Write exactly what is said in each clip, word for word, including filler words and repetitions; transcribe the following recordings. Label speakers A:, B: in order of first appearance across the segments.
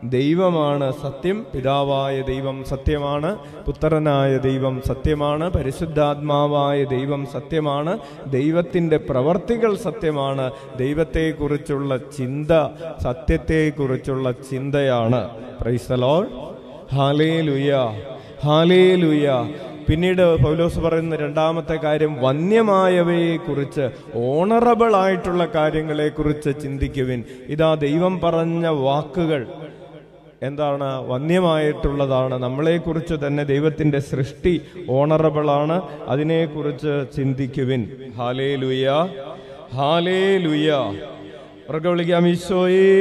A: ദൈവമാണ് സത്യം. പിതാവായ ദൈവം സത്യമാണ്, പുത്രനായ ദൈവം സത്യമാണ്, പരിശുദ്ധാത്മാവായ ദൈവം സത്യമാണ്, ദൈവത്തിൻ്റെ പ്രവർത്തികൾ സത്യമാണ്, ദൈവത്തെക്കുറിച്ചുള്ള ചിന്ത സത്യത്തെക്കുറിച്ചുള്ള ചിന്തയാണ്. Praise the Lord. ഹല്ലേലൂയ, ഹല്ലേലൂയ. പിന്നീട് പൗലോസ് പറയുന്ന രണ്ടാമത്തെ കാര്യം, വന്യമായവയെക്കുറിച്ച്, ഓണറബിൾ ആയിട്ടുള്ള കാര്യങ്ങളെക്കുറിച്ച് ചിന്തിക്കുവിൻ. ഇതാ ദൈവം പറഞ്ഞ വാക്കുകൾ എന്താണ്? വന്യമായിട്ടുള്ളതാണ്. നമ്മളെക്കുറിച്ച് തന്നെ ദൈവത്തിൻ്റെ സൃഷ്ടി ഓണറബിളാണ്, അതിനെക്കുറിച്ച് ചിന്തിക്കുവിൻ. ഹല്ലേലൂയ, ഹല്ലേലൂയ. ഉറക്കെ വിളിക്കാം, ഈശോയേ,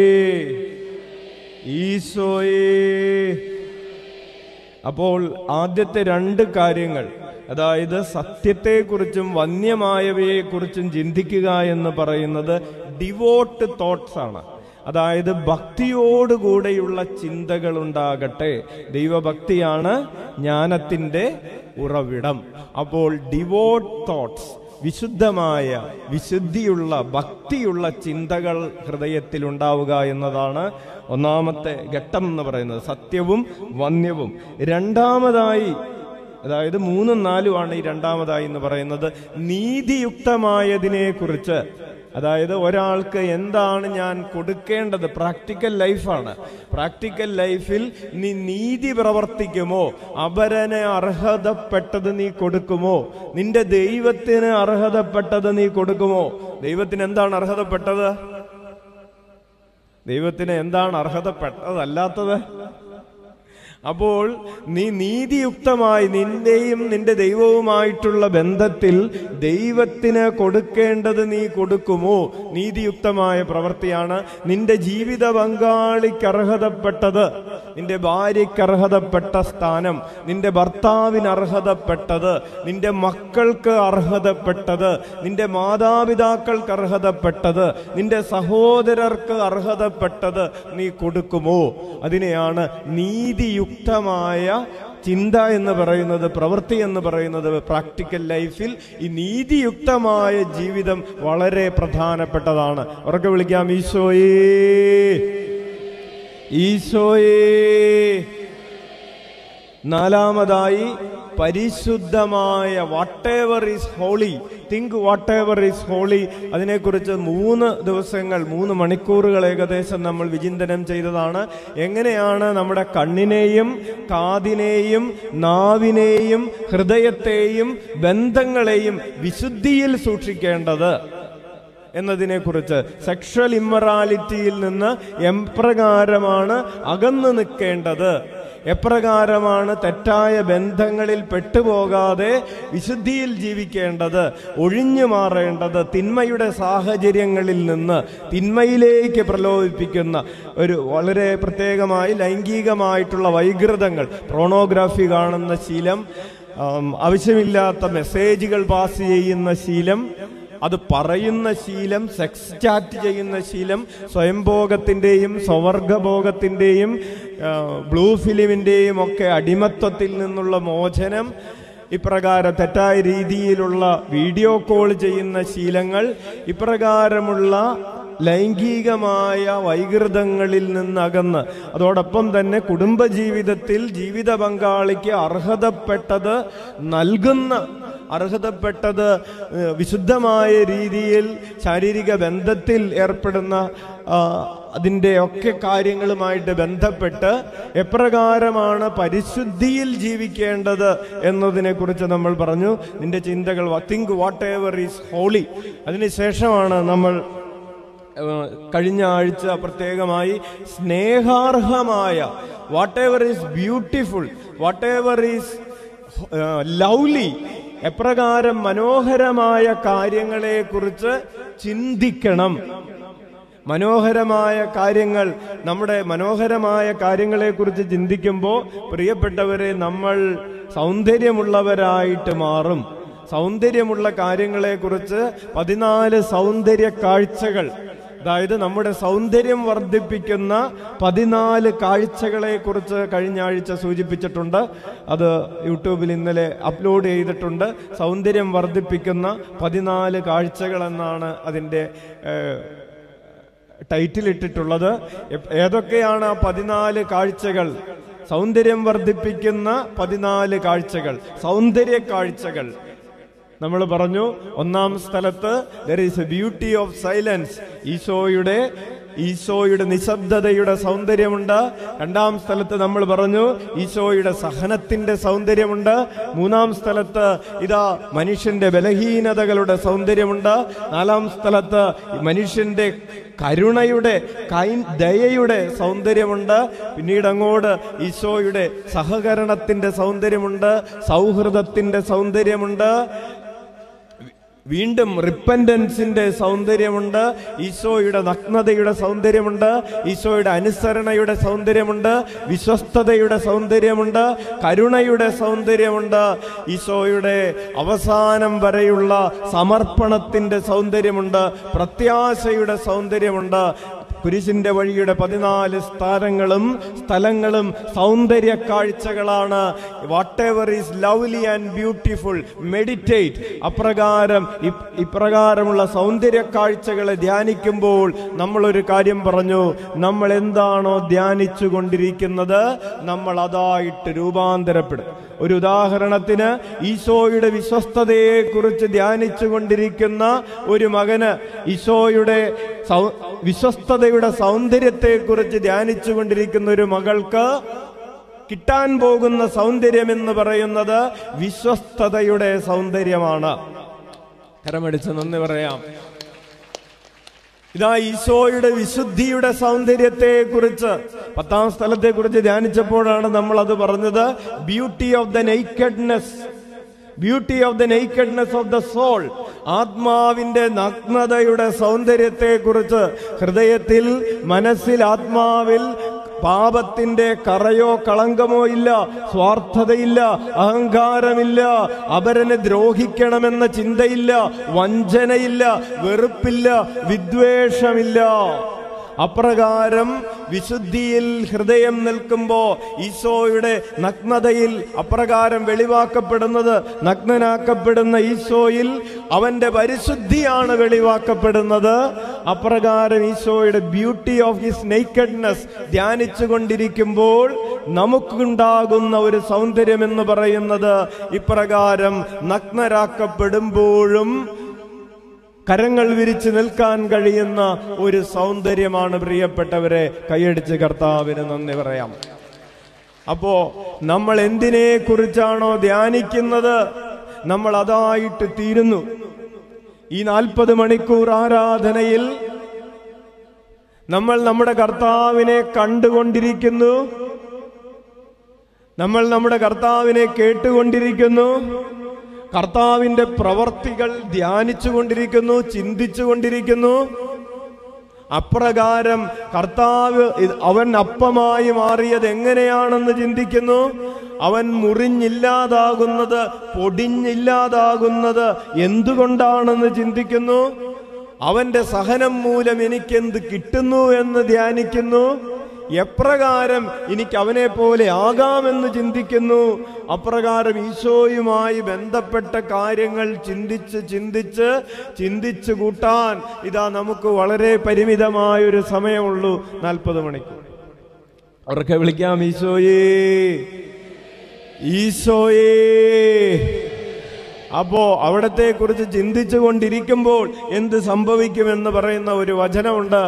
A: ഈശോയേ. അപ്പോൾ ആദ്യത്തെ രണ്ട് കാര്യങ്ങൾ, അതായത് സത്യത്തെക്കുറിച്ചും വന്യമായവയെക്കുറിച്ചും ചിന്തിക്കുക എന്ന് പറയുന്നത് ഡിവോട്ട് തോട്ട്സ് ആണ്. അതായത് ഭക്തിയോടുകൂടെയുള്ള ചിന്തകൾ ഉണ്ടാകട്ടെ. ദൈവഭക്തിയാണ് ജ്ഞാനത്തിൻ്റെ ഉറവിടം. അപ്പോൾ ഡിവോട്ട് തോട്ട്സ്, വിശുദ്ധമായ, വിശുദ്ധിയുള്ള, ഭക്തിയുള്ള ചിന്തകൾ ഹൃദയത്തിൽ ഉണ്ടാവുക എന്നതാണ് ഒന്നാമത്തെ ഘട്ടം എന്ന് പറയുന്നത്, സത്യവും വന്യവും. രണ്ടാമതായി, അതായത് മൂന്നും നാലുമാണ് ഈ രണ്ടാമതായി എന്ന് പറയുന്നത്, നീതിയുക്തമായതിനെ കുറിച്ച്. അതായത് ഒരാൾക്ക് എന്താണ് ഞാൻ കൊടുക്കേണ്ടത്, പ്രാക്ടിക്കൽ ലൈഫാണ്. പ്രാക്ടിക്കൽ ലൈഫിൽ നീ നീതി പ്രവർത്തിക്കുമോ? അപരന് അർഹതപ്പെട്ടത് നീ കൊടുക്കുമോ? നിന്റെ ദൈവത്തിന് അർഹതപ്പെട്ടത് നീ കൊടുക്കുമോ? ദൈവത്തിന് എന്താണ് അർഹതപ്പെട്ടത്? ദൈവത്തിന് എന്താണ് അർഹതപ്പെട്ടതല്ലാത്തത്? അപ്പോൾ നീ നീതിയുക്തമായി നിന്റെയും നിന്റെ ദൈവവുമായിട്ടുള്ള ബന്ധത്തിൽ ദൈവത്തിന് കൊടുക്കേണ്ടത് നീ കൊടുക്കുമോ? നീതിയുക്തമായ പ്രവൃത്തിയാണ്. നിന്റെ ജീവിത പങ്കാളിക്ക് അർഹതപ്പെട്ടത്, നിന്റെ ഭാര്യയ്ക്ക് അർഹതപ്പെട്ട സ്ഥാനം, നിന്റെ ഭർത്താവിന് അർഹതപ്പെട്ടത്, നിന്റെ മക്കൾക്ക് അർഹതപ്പെട്ടത്, നിന്റെ മാതാപിതാക്കൾക്ക് അർഹതപ്പെട്ടത്, നിന്റെ സഹോദരർക്ക് അർഹതപ്പെട്ടത് നീ കൊടുക്കുമോ? അതിനെയാണ് നീതിയുക്ത യുക്തമായ ചിന്ത എന്ന് പറയുന്നത്, പ്രവൃത്തി എന്ന് പറയുന്നത്. പ്രാക്ടിക്കൽ ലൈഫിൽ ഈ നീതിയുക്തമായ ജീവിതം വളരെ പ്രധാനപ്പെട്ടതാണ്. ഉറക്കെ വിളിക്കാം, ഈശോയേ, ഈശോയേ. നാലാമതായി, പരിശുദ്ധമായ, whatever is holy, think whatever is holy. അതിനെക്കുറിച്ച് മൂന്ന് ദിവസങ്ങൾ, മൂന്ന് മണിക്കൂറുകൾ ഏകദേശം നമ്മൾ വിചിന്തനം ചെയ്തതാണ്. എങ്ങനെയാണ് നമ്മുടെ കണ്ണിനെയും കാതിനെയും നാവിനെയും ഹൃദയത്തെയും ബന്ധങ്ങളെയും വിശുദ്ധിയിൽ സൂക്ഷിക്കേണ്ടത് എന്നതിനെക്കുറിച്ച്, സെക്ഷൽ ഇമ്മൊറാലിറ്റിയിൽ നിന്ന് എപ്രകാരമാണ് അകന്നു നിൽക്കേണ്ടത്, എപ്രകാരമാണ് തെറ്റായ ബന്ധങ്ങളിൽ പെട്ടുപോകാതെ വിശുദ്ധിയിൽ ജീവിക്കേണ്ടത്, ഒഴിഞ്ഞു മാറേണ്ടത്, തിന്മയുടെ സാഹചര്യങ്ങളിൽ നിന്ന് തിന്മയിലേക്ക് പ്രലോഭിപ്പിക്കുന്ന ഒരു വളരെ പ്രത്യേകമായി ലൈംഗികമായിട്ടുള്ള വൈകൃതങ്ങൾ, പ്രോണോഗ്രാഫി കാണുന്ന ശീലം, ആവശ്യമില്ലാത്ത മെസ്സേജുകൾ പാസ് ചെയ്യുന്ന ശീലം, അത് പറയുന്ന ശീലം, സെക്സ് ചാറ്റ് ചെയ്യുന്ന ശീലം, സ്വയംഭോഗത്തിൻ്റെയും സ്വവർഗഭോഗത്തിൻ്റെയും ബ്ലൂ ഫിലിമിൻ്റെയും ഒക്കെ അടിമത്വത്തിൽ നിന്നുള്ള മോചനം, ഇപ്രകാരം തെറ്റായ രീതിയിലുള്ള വീഡിയോ കോൾ ചെയ്യുന്ന ശീലങ്ങൾ, ഇപ്രകാരമുള്ള ലൈംഗികമായ വൈകൃതങ്ങളിൽ നിന്നകന്ന്, അതോടൊപ്പം തന്നെ കുടുംബജീവിതത്തിൽ ജീവിത പങ്കാളിക്ക് അർഹതപ്പെട്ടത് നൽകുന്ന, അർഹതപ്പെട്ടത് വിശുദ്ധമായ രീതിയിൽ ശാരീരിക ബന്ധത്തിൽ ഏർപ്പെടുന്ന അതിൻ്റെ ഒക്കെ കാര്യങ്ങളുമായിട്ട് ബന്ധപ്പെട്ട് എപ്രകാരമാണ് പരിശുദ്ധിയിൽ ജീവിക്കേണ്ടത് എന്നതിനെക്കുറിച്ച് നമ്മൾ പറഞ്ഞു. നിന്റെ ചിന്തകൾ, think whatever is holy. അതിനുശേഷമാണ് നമ്മൾ കഴിഞ്ഞ ആഴ്ച പ്രത്യേകമായി സ്നേഹാർഹമായ, whatever is beautiful, whatever is lovely, എപ്രകാരം മനോഹരമായ കാര്യങ്ങളെക്കുറിച്ച് ചിന്തിക്കണം. മനോഹരമായ കാര്യങ്ങൾ, നമ്മുടെ മനോഹരമായ കാര്യങ്ങളെക്കുറിച്ച് ചിന്തിക്കുമ്പോൾ പ്രിയപ്പെട്ടവരെ, നമ്മൾ സൗന്ദര്യമുള്ളവരായിട്ട് മാറും. സൗന്ദര്യമുള്ള കാര്യങ്ങളെക്കുറിച്ച് പതിനാല് സൗന്ദര്യ കാഴ്ചകൾ, അതായത് നമ്മുടെ സൗന്ദര്യം വർദ്ധിപ്പിക്കുന്ന പതിനാല് കാഴ്ചകളെ കുറിച്ച് കഴിഞ്ഞ ആഴ്ച സൂചിപ്പിച്ചിട്ടുണ്ട്. അത് യൂട്യൂബിൽ ഇന്നലെ അപ്ലോഡ് ചെയ്തിട്ടുണ്ട്. സൗന്ദര്യം വർദ്ധിപ്പിക്കുന്ന പതിനാല് കാഴ്ചകൾ എന്നാണ് അതിൻ്റെ ടൈറ്റിൽ ഇട്ടിട്ടുള്ളത്. ഏതൊക്കെയാണ് ആ പതിനാല് കാഴ്ചകൾ? സൗന്ദര്യം വർദ്ധിപ്പിക്കുന്ന പതിനാല് കാഴ്ചകൾ, സൗന്ദര്യ കാഴ്ചകൾ. നമ്മൾ പറഞ്ഞു ഒന്നാം സ്ഥലത്ത് there is a beauty of silence, ഈശോയുടെ ഈശോയുടെ നിശബ്ദതയുടെ സൗന്ദര്യമുണ്ട്. രണ്ടാം സ്ഥലത്ത് നമ്മൾ പറഞ്ഞു ഈശോയുടെ സഹനത്തിന്റെ സൗന്ദര്യമുണ്ട്. മൂന്നാം സ്ഥലത്ത് ഇതാ മനുഷ്യന്റെ ബലഹീനതകളുടെ സൗന്ദര്യമുണ്ട്. നാലാം സ്ഥലത്ത് മനുഷ്യന്റെ കരുണയുടെ ദയയുടെ സൗന്ദര്യമുണ്ട്. പിന്നീട് അങ്ങോട്ട് ഈശോയുടെ സഹകരണത്തിന്റെ സൗന്ദര്യമുണ്ട്, സൗഹൃദത്തിന്റെ സൗന്ദര്യമുണ്ട്. വീണ്ടും റിപ്പന്റൻസിന്റെ സൗന്ദര്യമുണ്ട്, ഈശോയുടെ നഗ്നതയുടെ സൗന്ദര്യമുണ്ട്, ഈശോയുടെ അനുസരണയുടെ സൗന്ദര്യമുണ്ട്, വിശ്വസ്തതയുടെ സൗന്ദര്യമുണ്ട്, കരുണയുടെ സൗന്ദര്യമുണ്ട്, ഈശോയുടെ അവസാനം വരെയുള്ള സമർപ്പണത്തിന്റെ സൗന്ദര്യമുണ്ട്, പ്രത്യാശയുടെ സൗന്ദര്യമുണ്ട്. കുരിശിന്റെ വഴിയുടെ പതിനാല് സ്ഥാനങ്ങളും സ്ഥലങ്ങളും സൗന്ദര്യ കാഴ്ചകളാണ്. Whatever is lovely and beautiful meditate. അപ്രകാരം ഇപ്രകാരമുള്ള സൗന്ദര്യ കാഴ്ചകളെ ധ്യാനിക്കുമ്പോൾ നമ്മളൊരു കാര്യം പറഞ്ഞു, നമ്മൾ എന്താണോ ധ്യാനിച്ചു കൊണ്ടിരിക്കുന്നത് നമ്മൾ അതായിട്ട് രൂപാന്തരപ്പെടും. ഒരു ഉദാഹരണത്തിന് ഈശോയുടെ വിശ്വസ്തതയെ കുറിച്ച് ധ്യാനിച്ചു കൊണ്ടിരിക്കുന്ന ഒരു മകന് ഈശോയുടെ വിശ്വസ്തതയുടെ സൗന്ദര്യത്തെ കുറിച്ച് ധ്യാനിച്ചു കൊണ്ടിരിക്കുന്ന ഒരു മകൾക്ക് കിട്ടാൻ പോകുന്ന സൗന്ദര്യം എന്ന് പറയുന്നത് വിശ്വസ്തതയുടെ സൗന്ദര്യമാണ്. കരമടിച്ച് നന്ദി പറയാം. ഇതാ ഈശോയുടെ വിശുദ്ധിയുടെ സൗന്ദര്യത്തെ കുറിച്ച് പത്താം സ്ഥലത്തെ കുറിച്ച് ധ്യാനിച്ചപ്പോഴാണ് നമ്മൾ അത് പറഞ്ഞത്. Beauty of the nakedness, beauty of the nakedness of the soul. ആത്മാവിന്റെ നഗ്നതയുടെ സൗന്ദര്യത്തെ കുറിച്ച് ഹൃദയത്തിൽ, മനസ്സിൽ, ആത്മാവിൽ പാപത്തിന്റെ കറയോ കളങ്കമോ ഇല്ല, സ്വാർത്ഥതയില്ല, അഹങ്കാരമില്ല, അപരനെ ദ്രോഹിക്കണമെന്ന ചിന്തയില്ല, വഞ്ചനയില്ല, വെറുപ്പില്ല, വിദ്വേഷമില്ല. അപ്രകാരം വിശുദ്ധിയിൽ ഹൃദയം നിൽക്കുമ്പോ ഈശോയുടെ നഗ്നതയിൽ അപ്രകാരം വെളിവാക്കപ്പെടുന്നത്, നഗ്നനാക്കപ്പെടുന്ന ഈശോയിൽ അവന്റെ പരിശുദ്ധിയാണ് വെളിവാക്കപ്പെടുന്നത്. അപ്രകാരം ഈശോയുടെ ബ്യൂട്ടി ഓഫ് ഹിസ് നെയ്ക്കഡ്നെസ് ധ്യാനിച്ചു കൊണ്ടിരിക്കുമ്പോൾ നമുക്കുണ്ടാകുന്ന ഒരു സൗന്ദര്യം എന്ന് പറയുന്നത് ഇപ്രകാരം നഗ്നരാക്കപ്പെടുമ്പോഴും കരങ്ങൾ വിരിച്ച് നിൽക്കാൻ കഴിയുന്ന ഒരു സൗന്ദര്യമാണ്. പ്രിയപ്പെട്ടവരെ, കൈയടിച്ച് കർത്താവിന് നന്ദി പറയാം. അപ്പോ നമ്മൾ എന്തിനെ കുറിച്ചാണോ ധ്യാനിക്കുന്നത് നമ്മൾ അതായിട്ട് തീരുന്നു. ഈ നാൽപ്പത് മണിക്കൂർ ആരാധനയിൽ നമ്മൾ നമ്മുടെ കർത്താവിനെ കണ്ടുകൊണ്ടിരിക്കുന്നു, നമ്മൾ നമ്മുടെ കർത്താവിനെ കേട്ടുകൊണ്ടിരിക്കുന്നു, കർത്താവിന്റെ പ്രവർത്തികൾ ധ്യാനിച്ചു കൊണ്ടിരിക്കുന്നു, ചിന്തിച്ചു കൊണ്ടിരിക്കുന്നു. അപ്രകാരം കർത്താവ് അവൻ അപ്പമായി മാറിയത് എങ്ങനെയാണെന്ന് ചിന്തിക്കുന്നു. അവൻ മുറിഞ്ഞില്ലാതാകുന്നത്, പൊടിഞ്ഞില്ലാതാകുന്നത് എന്തുകൊണ്ടാണെന്ന് ചിന്തിക്കുന്നു. അവന്റെ സഹനം മൂലം എനിക്കെന്ത് കിട്ടുന്നു എന്ന് ധ്യാനിക്കുന്നു. എപ്രകാരം എനിക്ക് അവനെ പോലെ ആകാമെന്ന് ചിന്തിക്കുന്നു. അപ്രകാരം ഈശോയുമായി ബന്ധപ്പെട്ട കാര്യങ്ങൾ ചിന്തിച്ച് ചിന്തിച്ച് ചിന്തിച്ചു കൂട്ടാൻ ഇതാ നമുക്ക് വളരെ പരിമിതമായൊരു സമയമുള്ളൂ, നാൽപ്പത് മണിക്കൂർ. അവർക്ക് വിളിക്കാം, ഈശോയേ, ഈശോയേ. അപ്പോ അവിടത്തെ കുറിച്ച് ചിന്തിച്ചു കൊണ്ടിരിക്കുമ്പോൾ എന്ത് സംഭവിക്കുമെന്ന് പറയുന്ന ഒരു വചനമുണ്ട്.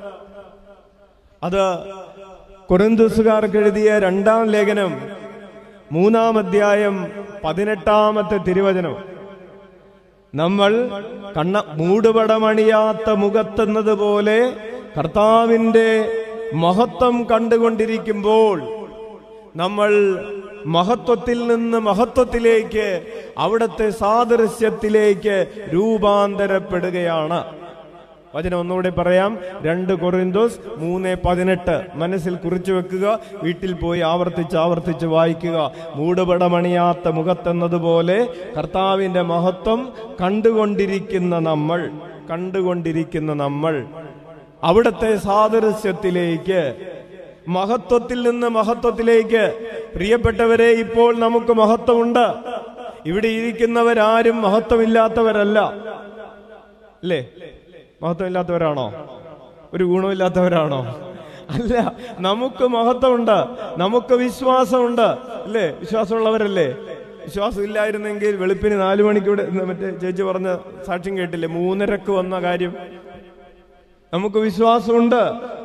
A: അത് കൊരിന്ത്യസുകാർക്ക് എഴുതിയ രണ്ടാം ലേഖനം മൂന്നാം അധ്യായം പതിനെട്ടാമത്തെ തിരുവചനം. നമ്മൾ കണ്ണ മൂടുപടമണിയാത്ത മുഖത്തെന്നത് പോലെ കർത്താവിന്റെ മഹത്വം കണ്ടുകൊണ്ടിരിക്കുമ്പോൾ നമ്മൾ മഹത്വത്തിൽ നിന്ന് മഹത്വത്തിലേക്ക്, അവിടുത്തെ സാദൃശ്യത്തിലേക്ക് രൂപാന്തരപ്പെടുകയാണ്. വചനം ഒന്നുകൂടി പറയാം. രണ്ട് കൊരിന്ത്യസ് മൂന്ന് പതിനെട്ട് മനസ്സിൽ കുറിച്ചു വെക്കുക, വീട്ടിൽ പോയി ആവർത്തിച്ച് ആവർത്തിച്ച് വായിക്കുക. മൂടുപടമണിയാത്ത മുഖത്തെന്നതുപോലെ കർത്താവിന്റെ മഹത്വം കണ്ടുകൊണ്ടിരിക്കുന്ന നമ്മൾ കണ്ടുകൊണ്ടിരിക്കുന്ന നമ്മൾ അവിടുത്തെ സാദൃശ്യത്തിലേക്ക്, മഹത്വത്തിൽ നിന്ന് മഹത്വത്തിലേക്ക്. പ്രിയപ്പെട്ടവരെ, ഇപ്പോൾ നമുക്ക് മഹത്വമുണ്ട്. ഇവിടെ ഇരിക്കുന്നവരാരും മഹത്വമില്ലാത്തവരല്ല, അല്ലേ? മഹത്വമില്ലാത്തവരാണോ? ഒരു ഗുണമില്ലാത്തവരാണോ? അല്ല, നമുക്ക് മഹത്വമുണ്ട്, നമുക്ക് വിശ്വാസമുണ്ട്, അല്ലേ? വിശ്വാസമുള്ളവരല്ലേ? വിശ്വാസം ഇല്ലായിരുന്നെങ്കിൽ വെളുപ്പിന് നാലു മണിക്കൂടെ മറ്റേ ചേച്ചി പറഞ്ഞ സാക്ഷ്യം കേട്ടില്ലേ, മൂന്നരക്ക് വന്ന കാര്യം. നമുക്ക് വിശ്വാസമുണ്ട്.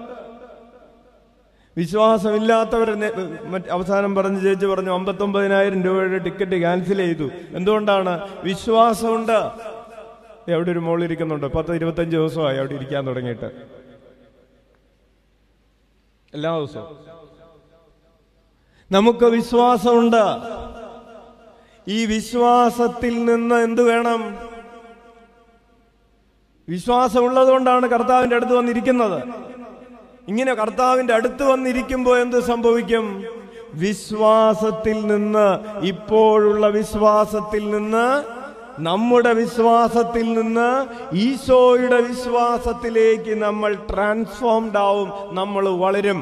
A: വിശ്വാസമില്ലാത്തവരെ അവസാനം പറഞ്ഞ് ചേച്ചി പറഞ്ഞു അമ്പത്തൊമ്പതിനായിരം രൂപയുടെ ടിക്കറ്റ് ക്യാൻസൽ ചെയ്തു. എന്തുകൊണ്ടാണ്? വിശ്വാസമുണ്ട്. എവിടെ ഒരു മോളിരിക്കുന്നുണ്ട്, പത്ത് ഇരുപത്തഞ്ച് ദിവസമായി അവിടെ ഇരിക്കാൻ തുടങ്ങിയിട്ട്, എല്ലാ ദിവസവും. നമുക്ക് വിശ്വാസമുണ്ട്. ഈ വിശ്വാസത്തിൽ നിന്ന് എന്ത് വേണം? വിശ്വാസമുള്ളത് കൊണ്ടാണ് കർത്താവിന്റെ അടുത്ത് വന്നിരിക്കുന്നത്. ഇങ്ങനെ കർത്താവിന്റെ അടുത്ത് വന്നിരിക്കുമ്പോൾ എന്ത് സംഭവിക്കും? വിശ്വാസത്തിൽ നിന്ന്, ഇപ്പോഴുള്ള വിശ്വാസത്തിൽ നിന്ന്, നമ്മുടെ വിശ്വാസത്തിൽ നിന്ന് ഈശോയുടെ വിശ്വാസത്തിലേക്ക് നമ്മൾ ട്രാൻസ്ഫോംഡ് ആവും, നമ്മൾ വളരും.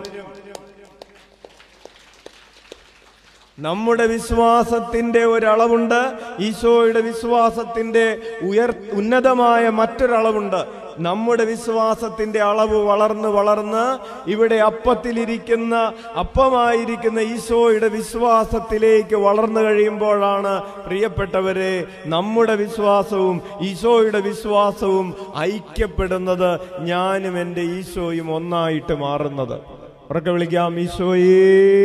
A: നമ്മുടെ വിശ്വാസത്തിന്റെ ഒരളവുണ്ട്, ഈശോയുടെ വിശ്വാസത്തിന്റെ ഉയർ ഉന്നതമായ മറ്റൊരളവുണ്ട്. നമ്മുടെ വിശ്വാസത്തിന്റെ അളവ് വളർന്ന് വളർന്ന് ഇവിടെ അപ്പത്തിലിരിക്കുന്ന അപ്പമായിരിക്കുന്ന ഈശോയുടെ വിശ്വാസത്തിലേക്ക് വളർന്നു കഴിയുമ്പോഴാണ് പ്രിയപ്പെട്ടവരെ നമ്മുടെ വിശ്വാസവും ഈശോയുടെ വിശ്വാസവും ഐക്യപ്പെടുന്നത്, ഞാനും എൻ്റെ ഈശോയും ഒന്നായിട്ട് മാറുന്നത്. ഉറക്കെ വിളിക്കാം, ഈശോയേ.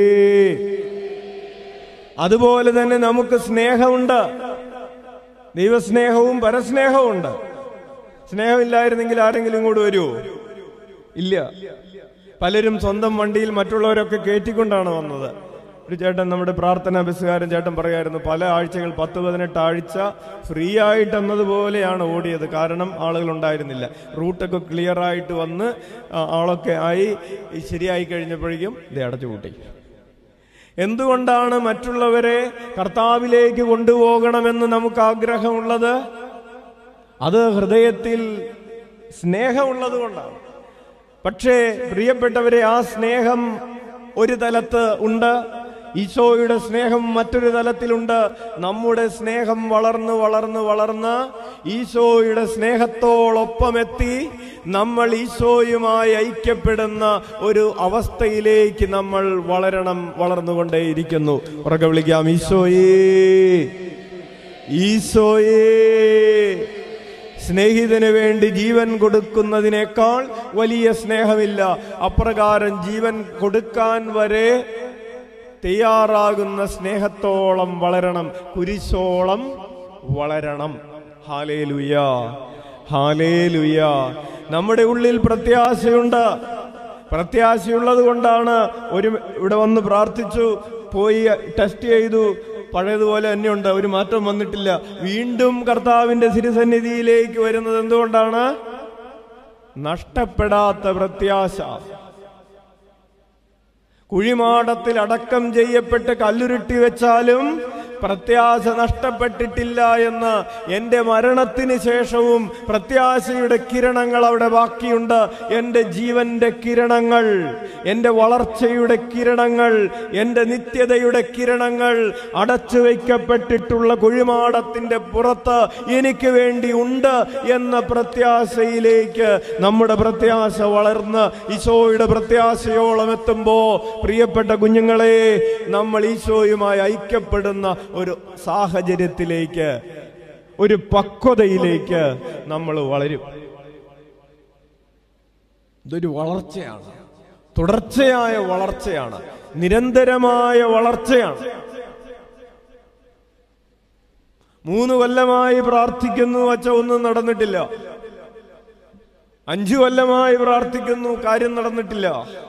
A: അതുപോലെ തന്നെ നമുക്ക് സ്നേഹമുണ്ട്, ദൈവസ്നേഹവും പരസ്നേഹവും ഉണ്ട്. സ്നേഹമില്ലായിരുന്നെങ്കിൽ ആരെങ്കിലും ഇങ്ങോട്ട് വരുമോ? ഇല്ല. പലരും സ്വന്തം വണ്ടിയിൽ മറ്റുള്ളവരൊക്കെ കയറ്റിക്കൊണ്ടാണ് വന്നത്. ഒരു ചേട്ടൻ, നമ്മുടെ പ്രാർത്ഥനാ ബസ്സുകാരൻ ചേട്ടൻ പറയായിരുന്നു, പല ആഴ്ചകൾ പത്ത് പതിനെട്ട് ആഴ്ച ഫ്രീ ആയിട്ടെന്നതുപോലെയാണ് ഓടിയത്. കാരണം ആളുകൾ ഉണ്ടായിരുന്നില്ല. റൂട്ടൊക്കെ ക്ലിയർ ആയിട്ട് വന്ന് ആളൊക്കെ ആയി ശരിയായി കഴിഞ്ഞപ്പോഴേക്കും ഇത് അടച്ചു കൂട്ടി. എന്തുകൊണ്ടാണ് മറ്റുള്ളവരെ കർത്താവിലേക്ക് കൊണ്ടുപോകണമെന്ന് നമുക്ക് ആഗ്രഹമുള്ളത്? അത് ഹൃദയത്തിൽ സ്നേഹമുള്ളത് കൊണ്ടാണ്. പക്ഷേ പ്രിയപ്പെട്ടവരെ, ആ സ്നേഹം ഒരു തലത്ത് ഉണ്ട്, ഈശോയുടെ സ്നേഹം മറ്റൊരു തലത്തിലുണ്ട്. നമ്മുടെ സ്നേഹം വളർന്ന് വളർന്ന് വളർന്ന് ഈശോയുടെ സ്നേഹത്തോടൊപ്പമെത്തി നമ്മൾ ഈശോയുമായി ഐക്യപ്പെടുന്ന ഒരു അവസ്ഥയിലേക്ക് നമ്മൾ വളരണം, വളർന്നുകൊണ്ടേയിരിക്കുന്നു. ഉറക്കെ വിളിക്കാം, ഈശോയേ, ഈശോയേ. സ്നേഹിതന് വേണ്ടി ജീവൻ കൊടുക്കുന്നതിനേക്കാൾ വലിയ സ്നേഹമില്ല. അപ്രകാരം ജീവൻ കൊടുക്കാൻ വരെ തയ്യാറാകുന്ന സ്നേഹത്തോളം വളരണം, കുരിശോളം വളരണം. ഹല്ലേലൂയ, ഹല്ലേലൂയ. നമ്മുടെ ഉള്ളിൽ പ്രത്യാശയുണ്ട്. പ്രത്യാശയുള്ളത് കൊണ്ടാണ് ഒരു ഇവിടെ വന്ന് പ്രാർത്ഥിച്ചു, പോയി ടെസ്റ്റ് ചെയ്തു, പഴയതുപോലെ തന്നെയുണ്ട്, ഒരു മാറ്റം വന്നിട്ടില്ല. വീണ്ടും കർത്താവിന്റെ തിരുസന്നിധിയിലേക്ക് വരുന്നത് എന്തുകൊണ്ടാണ്? നഷ്ടപ്പെടാത്ത പ്രത്യാശ. കുഴിമാടത്തിൽ അടക്കം ചെയ്യപ്പെട്ട് കല്ലുരുട്ടി വെച്ചാലും പ്രത്യാശ നഷ്ടപ്പെട്ടിട്ടില്ല എന്ന്, എൻ്റെ മരണത്തിന് ശേഷവും പ്രത്യാശയുടെ കിരണങ്ങൾ അവിടെ ബാക്കിയുണ്ട്. എൻ്റെ ജീവന്റെ കിരണങ്ങൾ, എൻ്റെ വളർച്ചയുടെ കിരണങ്ങൾ, എൻ്റെ നിത്യതയുടെ കിരണങ്ങൾ അടച്ചു വയ്ക്കപ്പെട്ടിട്ടുള്ള കുഴിമാടത്തിന്റെ പുറത്ത് എനിക്ക് വേണ്ടി ഉണ്ട് എന്ന പ്രത്യാശയിലേക്ക് നമ്മുടെ പ്രത്യാശ വളർന്ന് ഈശോയുടെ പ്രത്യാശയോളം എത്തുമ്പോ, പ്രിയപ്പെട്ട കുഞ്ഞുങ്ങളെ, നമ്മൾ ഈശോയുമായി ഐക്യപ്പെടുന്ന ഒരു സാഹചര്യത്തിലേക്ക്, ഒരു പക്വതയിലേക്ക് നമ്മൾ വളരും. ഇതൊരു വളർച്ചയാണ്, തുടർച്ചയായ വളർച്ചയാണ്, നിരന്തരമായ വളർച്ചയാണ്. മൂന്ന് കൊല്ലമായി പ്രാർത്ഥിക്കുന്നു, അച്ഛ ഒന്നും നടന്നിട്ടില്ല. അഞ്ചു കൊല്ലമായി പ്രാർത്ഥിക്കുന്നു, കാര്യം നടന്നിട്ടില്ല.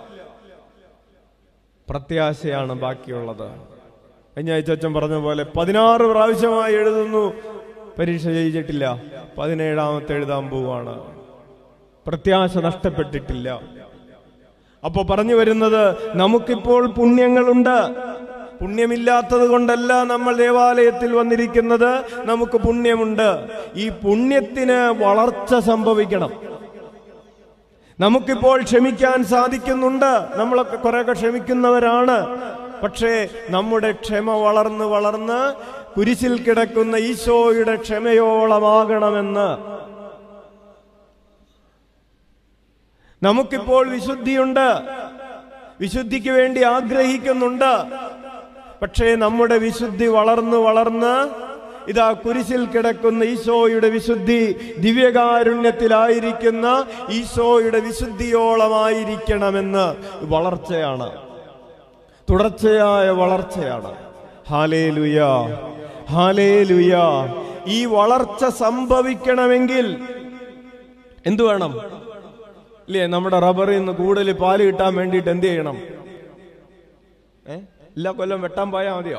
A: പ്രത്യാശയാണ് ബാക്കിയുള്ളത്. കഴിഞ്ഞ ആഴ്ച അച്ഛൻ പറഞ്ഞ പോലെ പതിനാറ് പ്രാവശ്യമായി എഴുതുന്നു, പരീക്ഷ ജയിച്ചിട്ടില്ല. പതിനേഴാമത്തെ എഴുതാൻ പോവാണ്. പ്രത്യാശ നഷ്ടപ്പെട്ടിട്ടില്ല. അപ്പൊ പറഞ്ഞു വരുന്നത്, നമുക്കിപ്പോൾ പുണ്യങ്ങളുണ്ട്. പുണ്യമില്ലാത്തത് കൊണ്ടല്ല നമ്മൾ ദേവാലയത്തിൽ വന്നിരിക്കുന്നത്, നമുക്ക് പുണ്യമുണ്ട്. ഈ പുണ്യത്തിന് വളർച്ച സംഭവിക്കണം. നമുക്കിപ്പോൾ ക്ഷമിക്കാൻ സാധിക്കുന്നുണ്ട്, നമ്മളൊക്കെ കുറെയൊക്കെ ക്ഷമിക്കുന്നവരാണ്. പക്ഷേ നമ്മുടെ ക്ഷമ വളർന്ന് വളർന്ന് കുരിശിൽ കിടക്കുന്ന ഈശോയുടെ ക്ഷമയോളമാകണമെന്ന് നമുക്കിപ്പോൾ വിശുദ്ധിയുണ്ട്, വിശുദ്ധിക്ക് വേണ്ടി ആഗ്രഹിക്കുന്നുണ്ട്. പക്ഷേ നമ്മുടെ വിശുദ്ധി വളർന്ന് വളർന്ന് ഇതാ കുരിശിൽ കിടക്കുന്ന ഈശോയുടെ വിശുദ്ധി, ദിവ്യകാരുണ്യത്തിലായിരിക്കുന്ന ഈശോയുടെ വിശുദ്ധിയോളമായിരിക്കണമെന്ന് വളർച്ചയാണ്, തുടർച്ചയായ വളർച്ചയാണ്. ഹല്ലേലൂയ, ഹല്ലേലൂയ. ഈ വളർച്ച സംഭവിക്കണമെങ്കിൽ എന്തു വേണം? ഇല്ലേ, നമ്മുടെ റബ്ബറിൽ നിന്ന് കൂടുതൽ പാല് കിട്ടാൻ വേണ്ടിയിട്ട് എന്ത് ചെയ്യണം? ഏ എല്ലാ കൊല്ലം വെട്ടാൻ പോയാൽ മതിയോ?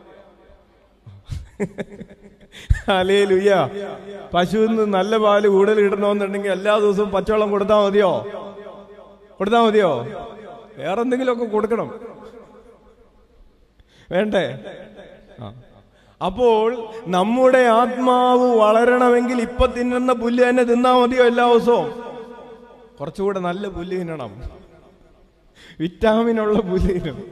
A: ഹല്ലേലൂയ. പശുവിന് നല്ല പാല് കൂടുതൽ കിട്ടണമെന്നുണ്ടെങ്കിൽ എല്ലാ ദിവസവും പച്ചവെള്ളം കൊടുത്താൽ മതിയോ? കൊടുത്താൽ മതിയോ? വേറെന്തെങ്കിലുമൊക്കെ കൊടുക്കണം, വേണ്ടേ? ആ, അപ്പോൾ നമ്മുടെ ആത്മാവ് വളരണമെങ്കിൽ ഇപ്പൊ തിന്നുന്ന പുല്ല് തന്നെ തിന്നാ മതിയോ എല്ലാ ദിവസവും? കുറച്ചുകൂടെ നല്ല പുല്ല് തിന്നണം, വിറ്റാമിനുള്ള പുല്ല് തിന്നണം.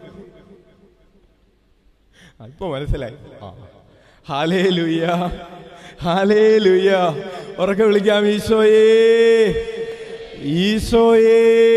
A: ഇപ്പൊ മനസ്സിലായി. ഹല്ലേലൂയ, ഹല്ലേലൂയ. ഉറക്കെ വിളിക്കാം, ഈശോയേ, ഈശോയേ.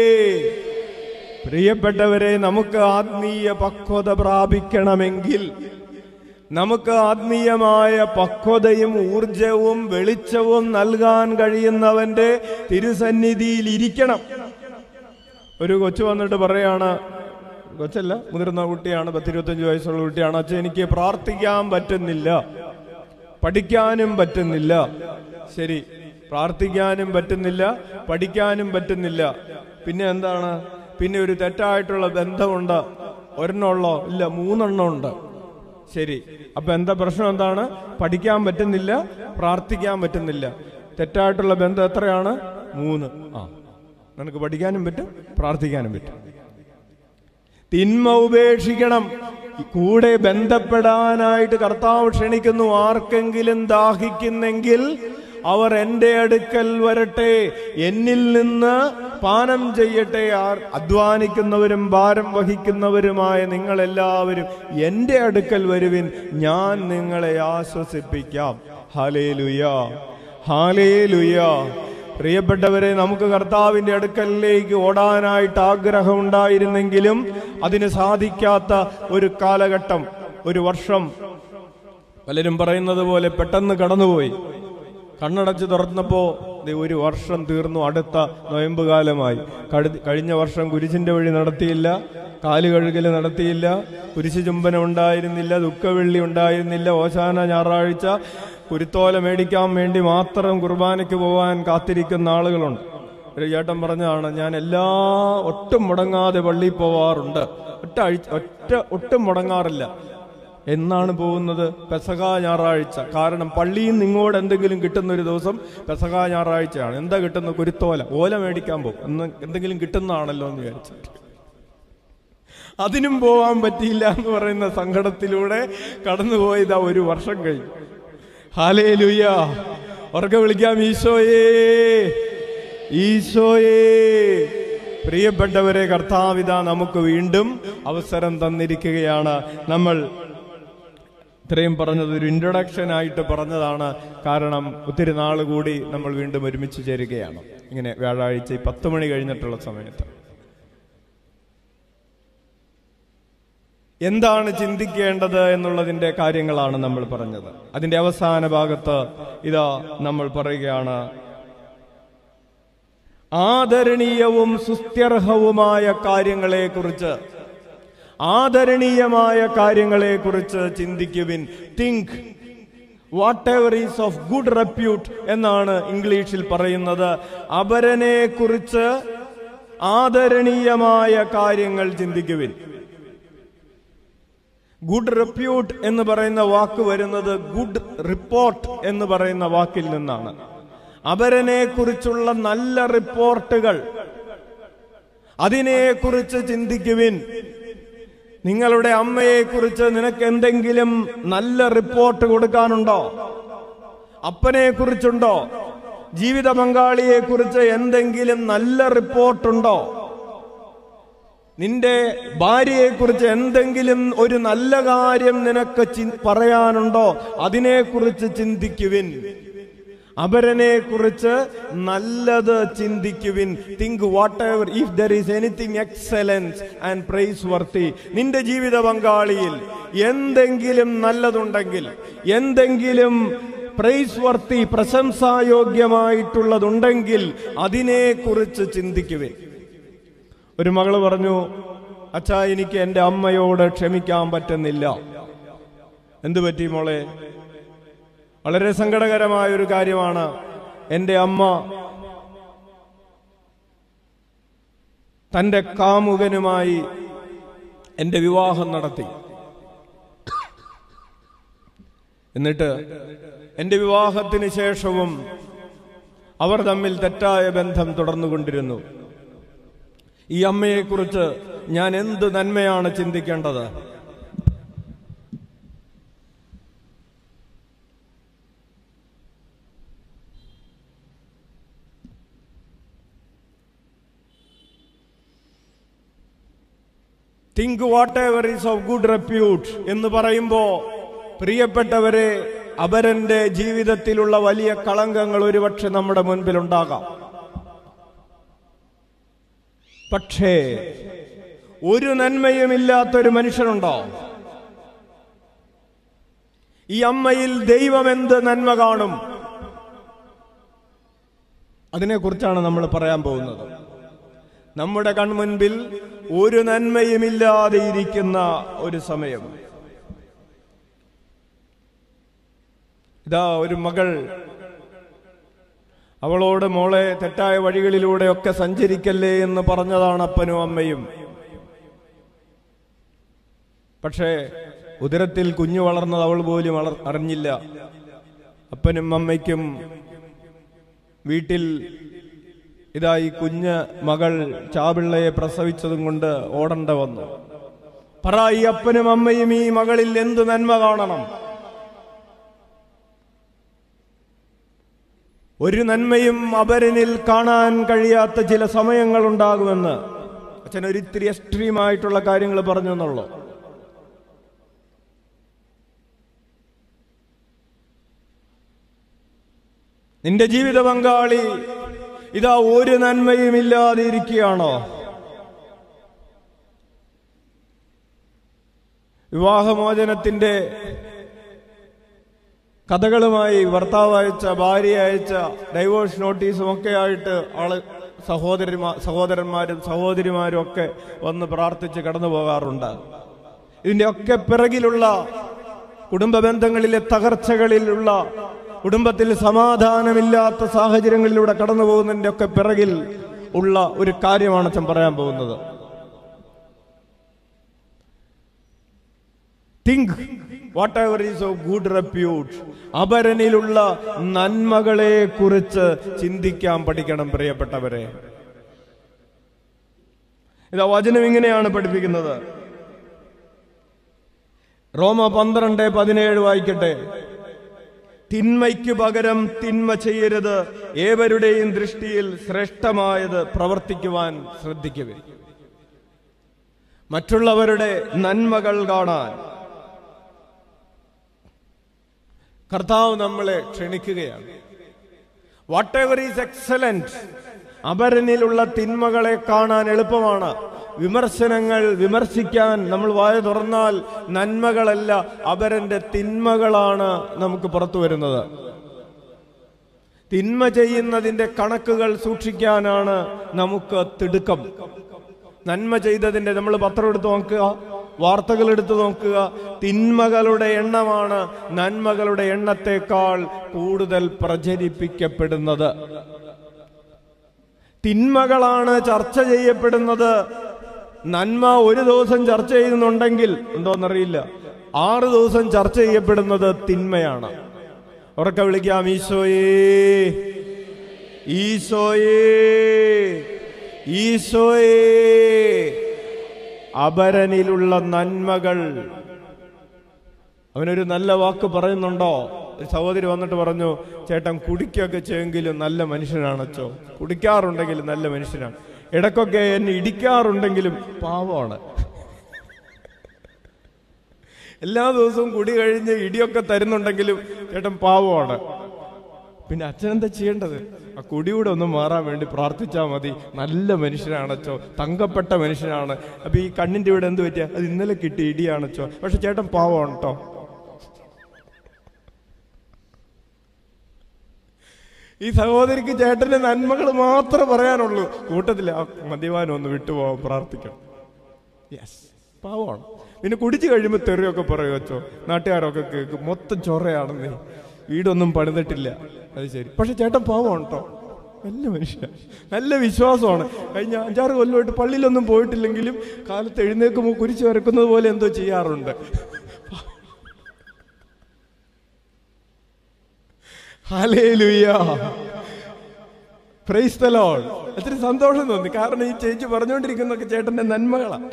A: പ്രിയപ്പെട്ടവരെ, നമുക്ക് ആത്മീയ പക്വത പ്രാപിക്കണമെങ്കിൽ, നമുക്ക് ആത്മീയമായ പക്വതയും ഊർജവും വെളിച്ചവും നൽകാൻ കഴിയുന്നവന്റെ തിരുസന്നിധിയിൽ ഇരിക്കണം. ഒരു കൊച്ചു വന്നിട്ട് പറയാണ്, കൊച്ചല്ല, മുതിർന്ന കുട്ടിയാണ്, പത്തിരുപത്തഞ്ച് വയസ്സുള്ള കുട്ടിയാണ്, അച്ഛൻ എനിക്ക് പ്രാർത്ഥിക്കാൻ പറ്റുന്നില്ല, പഠിക്കാനും പറ്റുന്നില്ല. ശരി, പ്രാർത്ഥിക്കാനും പറ്റുന്നില്ല, പഠിക്കാനും പറ്റുന്നില്ല, പിന്നെ എന്താണ്? പിന്നെ ഒരു തെറ്റായിട്ടുള്ള ബന്ധമുണ്ട്. ഒരെണ്ണമുള്ളോ? ഇല്ല, മൂന്നെണ്ണം ഉണ്ട്. ശരി, അപ്പൊ എന്താ പ്രശ്നം? എന്താണ്? പഠിക്കാൻ പറ്റുന്നില്ല, പ്രാർത്ഥിക്കാൻ പറ്റുന്നില്ല. തെറ്റായിട്ടുള്ള ബന്ധം എത്രയാണ്? മൂന്ന്. ആ, നിനക്ക് പഠിക്കാനും പറ്റും, പ്രാർത്ഥിക്കാനും പറ്റും. തിന്മ ഉപേക്ഷിക്കണം. കൂടെ ബന്ധപ്പെടാനായിട്ട് കർത്താവ് ക്ഷണിക്കുന്നു. ആർക്കെങ്കിലും ദാഹിക്കുന്നെങ്കിൽ അവർ എൻ്റെ അടുക്കൽ വരട്ടെ, എന്നിൽ നിന്ന് പാനം ചെയ്യട്ടെ. അധ്വാനിക്കുന്നവരും ഭാരം വഹിക്കുന്നവരുമായ നിങ്ങളെല്ലാവരും എൻ്റെ അടുക്കൽ വരുവിൻ, ഞാൻ നിങ്ങളെ ആശ്വസിപ്പിക്കാം. Hallelujah, hallelujah. പ്രിയപ്പെട്ടവരെ, നമുക്ക് കർത്താവിന്റെ അടുക്കലിലേക്ക് ഓടാനായിട്ട് ആഗ്രഹം ഉണ്ടായിരുന്നെങ്കിലും അതിന് സാധിക്കാത്ത ഒരു കാലഘട്ടം, ഒരു വർഷം പലരും പറയുന്നത് പോലെ പെട്ടെന്ന് കടന്നുപോയി. കണ്ണടച്ച് തുറന്നപ്പോ ഒരു വർഷം തീർന്നു, അടുത്ത നൊയമ്പ് കാലമായി. കഴിഞ്ഞ വർഷം കുരിശിന്റെ വഴി നടത്തിയില്ല, കാല് കഴുകൽ നടത്തിയില്ല, കുരിശ് ചുംബനം ഉണ്ടായിരുന്നില്ല, ദുഃഖവെള്ളി ഉണ്ടായിരുന്നില്ല. ഓശാന ഞായറാഴ്ച കുരുത്തോല മേടിക്കാൻ വേണ്ടി മാത്രം കുർബാനയ്ക്ക് പോകാൻ കാത്തിരിക്കുന്ന ആളുകളുണ്ട്. ഒരു ചേട്ടൻ പറഞ്ഞതാണ്, ഞാൻ എല്ലാ ഒട്ടും മുടങ്ങാതെ പള്ളിയിൽ പോവാറുണ്ട്, ഒറ്റ ആഴ്ച ഒറ്റ ഒട്ടും മുടങ്ങാറില്ല. എന്നാണ് പോകുന്നത്? പെസഹ ഞായറാഴ്ച. കാരണം പള്ളിയിൽ നിന്ന് ഇങ്ങോട്ട് എന്തെങ്കിലും കിട്ടുന്ന ഒരു ദിവസം പെസഹ ഞായറാഴ്ചയാണ്. എന്താ കിട്ടുന്നത്? കുരുത്തോല. ഓല മേടിക്കാൻ പോകും, എന്ന് എന്തെങ്കിലും കിട്ടുന്നതാണല്ലോ എന്ന് വിചാരിച്ചിട്ട്. അതിനും പോവാൻ പറ്റിയില്ല എന്ന് പറയുന്ന സങ്കടത്തിലൂടെ കടന്നുപോയതാ ഒരു വർഷം കഴിഞ്ഞു. ഹല്ലേലൂയ. ഉറക്കെ വിളിക്കാം, ഈശോയേ, ഈശോയേ. പ്രിയപ്പെട്ടവരെ, കർത്താവിത നമുക്ക് വീണ്ടും അവസരം തന്നിരിക്കുകയാണ്. നമ്മൾ ഇത്രയും പറഞ്ഞത് ഒരു ഇൻട്രൊഡക്ഷൻ ആയിട്ട് പറഞ്ഞതാണ്. കാരണം ഒത്തിരി നാൾ കൂടി നമ്മൾ വീണ്ടും ഒരുമിച്ച് ചേരുകയാണ്. ഇങ്ങനെ വ്യാഴാഴ്ച പത്ത് മണി കഴിഞ്ഞിട്ടുള്ള സമയത്ത് എന്താണ് ചിന്തിക്കേണ്ടത് എന്നുള്ളതിന്റെ കാര്യങ്ങളാണ് നമ്മൾ പറഞ്ഞത്. അതിന്റെ അവസാന ഭാഗത്ത് ഇതാ നമ്മൾ പറയുകയാണ്, ആദരണീയവും സുസ്ഥ്യർഹവുമായ കാര്യങ്ങളെ കുറിച്ച്, ആദരണീയമായ കാര്യങ്ങളെ കുറിച്ച് ചിന്തിക്കുവിൻ. Think whatever is of good repute എന്നാണ് ഇംഗ്ലീഷിൽ പറയുന്നത്. അപരനെ കുറിച്ച് ആദരണീയമായ കാര്യങ്ങൾ ചിന്തിക്കുവിൻ. ഗുഡ് റെപ്യൂട്ട് എന്ന് പറയുന്ന വാക്ക് വരുന്നത് ഗുഡ് റിപ്പോർട്ട് എന്ന് പറയുന്ന വാക്കിൽ നിന്നാണ്. അപരനെ കുറിച്ചുള്ള നല്ല റിപ്പോർട്ടുകൾ, അതിനെക്കുറിച്ച് ചിന്തിക്കുവിൻ. നിങ്ങളുടെ അമ്മയെ കുറിച്ച് നിനക്ക് എന്തെങ്കിലും നല്ല റിപ്പോർട്ട് കൊടുക്കാനുണ്ടോ? അപ്പനെ കുറിച്ചുണ്ടോ? ജീവിത പങ്കാളിയെ കുറിച്ച് എന്തെങ്കിലും നല്ല റിപ്പോർട്ടുണ്ടോ? നിന്റെ ഭാര്യയെ കുറിച്ച് എന്തെങ്കിലും ഒരു നല്ല കാര്യം നിനക്ക് പറയാനുണ്ടോ? അതിനെക്കുറിച്ച് ചിന്തിക്കുവിൻ. അപരനെ കുറിച്ച് നല്ലത് ചിന്തിക്കുവിൻ. Think whatever if there is anything excellence and praiseworthy. നിന്റെ ജീവിത പങ്കാളിയിൽ എന്തെങ്കിലും നല്ലതുണ്ടെങ്കിൽ, എന്തെങ്കിലും പ്രൈസ് വർത്തി പ്രശംസായോഗ്യമായിട്ടുള്ളതുണ്ടെങ്കിൽ അതിനെക്കുറിച്ച് ചിന്തിക്കുവിൻ. ഒരു മകള് പറഞ്ഞു, അച്ഛാ എനിക്ക് എൻ്റെ അമ്മയോട് ക്ഷമിക്കാൻ പറ്റുന്നില്ല. എന്തു പറ്റി മോളെ? വളരെ സങ്കടകരമായ ഒരു കാര്യമാണ്. എൻ്റെ അമ്മ തൻ്റെ കാമുകനുമായി എൻ്റെ വിവാഹം നടത്തി. എന്നിട്ട് എൻ്റെ വിവാഹത്തിന് ശേഷവും അവർ തമ്മിൽ തെറ്റായ ബന്ധം തുടർന്നുകൊണ്ടിരുന്നു. ഈ അമ്മയെക്കുറിച്ച് ഞാൻ എന്ത് നന്മയാണ് ചിന്തിക്കേണ്ടത്? Think whatever is of good repute എന്ന് പറയുമ്പോ, പ്രിയപ്പെട്ടവരെ, അപരന്റെ ജീവിതത്തിലുള്ള വലിയ കളങ്കങ്ങൾ ഒരുപക്ഷെ നമ്മുടെ മുൻപിൽ ഉണ്ടാകാം. പക്ഷേ ഒരു നന്മയുമില്ലാത്തൊരു മനുഷ്യനുണ്ടോ? ഈ അമ്മയിൽ ദൈവം എന്ത് നന്മ കാണും? അതിനെക്കുറിച്ചാണ് നമ്മൾ പറയാൻ പോകുന്നത്. നമ്മുടെ കൺമുൻപിൽ ഒരു നന്മയുമില്ലാതെ ഇരിക്കുന്ന ഒരു സമയം. ഇതാ ഒരു മകൾ അവളോട്, മോളെ തെറ്റായ വഴികളിലൂടെയൊക്കെ സഞ്ചരിക്കല്ലേ എന്ന് പറഞ്ഞതാണ് അപ്പനും അമ്മയും. പക്ഷേ ഉദരത്തിൽ കുഞ്ഞു വളർന്നത് അവൾ പോലും അറിഞ്ഞില്ല. അപ്പനും അമ്മയ്ക്കും വീട്ടിൽ ഇതാ ഈ കുഞ്ഞ് മകൾ ചാപിള്ളയെ പ്രസവിച്ചതും കൊണ്ട് ഓടണ്ട വന്നു. പറ, ഈ അപ്പനും അമ്മയും ഈ മകളിൽ എന്ത് നന്മ കാണണം? ഒരു നന്മയും അപരനിൽ കാണാൻ കഴിയാത്ത ചില സമയങ്ങൾ ഉണ്ടാകുമെന്ന് അച്ഛൻ ഒരിത്തിരി എക്സ്ട്രീം ആയിട്ടുള്ള കാര്യങ്ങൾ പറഞ്ഞു എന്നുള്ളൂ. നിന്റെ ജീവിത പങ്കാളി ഇതാ ഒരു നന്മയും ഇല്ലാതെ ഇരിക്കുകയാണോ? വിവാഹമോചനത്തിന്റെ കഥകളുമായി ഭർത്താവ് അയച്ച, ഭാര്യ അയച്ച ഡൈവോഴ്സ് നോട്ടീസും ഒക്കെ ആയിട്ട് ആള് സഹോദരിമാ സഹോദരന്മാരും സഹോദരിമാരും ഒക്കെ വന്ന് പ്രാർത്ഥിച്ച് കടന്നു പോകാറുണ്ട്. ഇതിന്റെ ഒക്കെ പിറകിലുള്ള കുടുംബ ബന്ധങ്ങളിലെ തകർച്ചകളിലുള്ള, കുടുംബത്തിൽ സമാധാനമില്ലാത്ത സാഹചര്യങ്ങളിലൂടെ കടന്നു പോകുന്നതിന്റെ ഒക്കെ പിറകിൽ ഉള്ള ഒരു കാര്യമാണ് അച്ഛൻ പറയാൻ പോകുന്നത്. Think whatever is of good repute. അപരനിലുള്ള നന്മകളെ കുറിച്ച് ചിന്തിക്കാൻ പഠിക്കണം പ്രിയപ്പെട്ടവരെ. ഇതാ വചനം ഇങ്ങനെയാണ് പഠിപ്പിക്കുന്നത്. റോമ പന്ത്രണ്ട് പതിനേഴ് വായിക്കട്ടെ. തിന്മയ്ക്കു പകരം തിന്മ ചെയ്യരുത്, ഏവരുടെയും ദൃഷ്ടിയിൽ ശ്രേഷ്ഠമായത് പ്രവർത്തിക്കുവാൻ ശ്രദ്ധിക്കുക. മറ്റുള്ളവരുടെ നന്മകൾ കാണാൻ കർത്താവ് നമ്മളെ ക്ഷണിക്കുകയാണ്. Whatever is excellent. അപരനിലുള്ള തിന്മകളെ കാണാൻ എളുപ്പമാണ്. വിമർശനങ്ങൾ വിമർശിക്കാൻ നമ്മൾ വായ തുറന്നാൽ നന്മകളല്ല, അപരന്റെ തിന്മകളാണ് നമുക്ക് പുറത്തു വരുന്നത്. തിന്മ ചെയ്യുന്നതിന്റെ കണക്കുകൾ സൂക്ഷിക്കാനാണ് നമുക്ക് തിടുക്കം. നന്മ ചെയ്തതിന്റെ, നമ്മൾ പത്രം എടുത്ത് നോക്കുക, വാർത്തകൾ എടുത്തു നോക്കുക, തിന്മകളുടെ എണ്ണമാണ് നന്മകളുടെ എണ്ണത്തെക്കാൾ കൂടുതൽ പ്രചരിപ്പിക്കപ്പെടുന്നത്. തിന്മകളാണ് ചർച്ച ചെയ്യപ്പെടുന്നത്. നന്മ ഒരു ദിവസം ചർച്ച ചെയ്യുന്നുണ്ടെങ്കിൽ ഉണ്ടോന്നറിയില്ല, ആറ് ദിവസം ചർച്ച ചെയ്യപ്പെടുന്നത് തിന്മയാണ്. ഉറക്കെ വിളിക്കാം, ഈശോയേ, ഈശോയേ, ഈശോയേ. അപരനിലുള്ള നന്മകൾ. അവനൊരു നല്ല വാക്ക് പറയുന്നുണ്ടോ? ഒരു സഹോദരി വന്നിട്ട് പറഞ്ഞു, ചേട്ടൻ കുടിക്കൊക്കെ ചെയ്യെങ്കിലും നല്ല മനുഷ്യനാണച്ചോ, കുടിക്കാറുണ്ടെങ്കിലും നല്ല മനുഷ്യനാണ്, ഇടക്കൊക്കെ എന്നെ ഇടിക്കാറുണ്ടെങ്കിലും പാവമാണ്. എല്ലാ ദിവസവും കുടി കഴിഞ്ഞ് ഇടിയൊക്കെ തരുന്നുണ്ടെങ്കിലും ചേട്ടൻ പാവമാണ്. പിന്നെ അച്ഛനെന്താ ചെയ്യേണ്ടത്? ആ കുടിയൂടെ ഒന്ന് മാറാൻ വേണ്ടി പ്രാർത്ഥിച്ചാൽ മതി. നല്ല മനുഷ്യനാണച്ചോ, തങ്കപ്പെട്ട മനുഷ്യനാണ്. അപ്പൊ ഈ കണ്ണിന്റെ ഇവിടെ എന്ത് പറ്റിയ? അത് ഇന്നലെ കിട്ടി ഇടിയാണച്ചോ. പക്ഷെ ചേട്ടൻ പാവമാണ് കേട്ടോ. ഈ സഹോദരിക്ക് ചേട്ടന്റെ നന്മകൾ മാത്രമേ പറയാനുള്ളൂ. കൂട്ടത്തിൽ ആ മദ്യപാനം ഒന്ന് വിട്ടുപോകാൻ പ്രാർത്ഥിക്കണം. യെസ്, പാവമാണ്. പിന്നെ കുടിച്ചു കഴിയുമ്പോൾ തെറിയൊക്കെ പറയുവച്ചോ, നാട്ടുകാരൊക്കെ കേൾക്കും, മൊത്തം ചൊറയാണെന്നേ, വീടൊന്നും പണിതിട്ടില്ല. അത് ശരി, പക്ഷെ ചേട്ടൻ പാവമാണ് കേട്ടോ, നല്ല മനുഷ്യ, നല്ല വിശ്വാസമാണ്. കഴിഞ്ഞ അഞ്ചാറ് കൊല്ലമായിട്ട് പള്ളിയിലൊന്നും പോയിട്ടില്ലെങ്കിലും കാലത്ത് എഴുന്നേക്കുമ്പോൾ കുരിശ് വരക്കുന്നത് പോലെ എന്തോ ചെയ്യാറുണ്ട്. ഹല്ലേലൂയ, പ്രൈസ് ദി ലോർഡ്. എത്ര സന്തോഷം തോന്നി. കാരണം ഈ ചേച്ചി പറഞ്ഞുകൊണ്ടിരിക്കുന്നതൊക്കെ ചേട്ടന്റെ നന്മകളാണ്.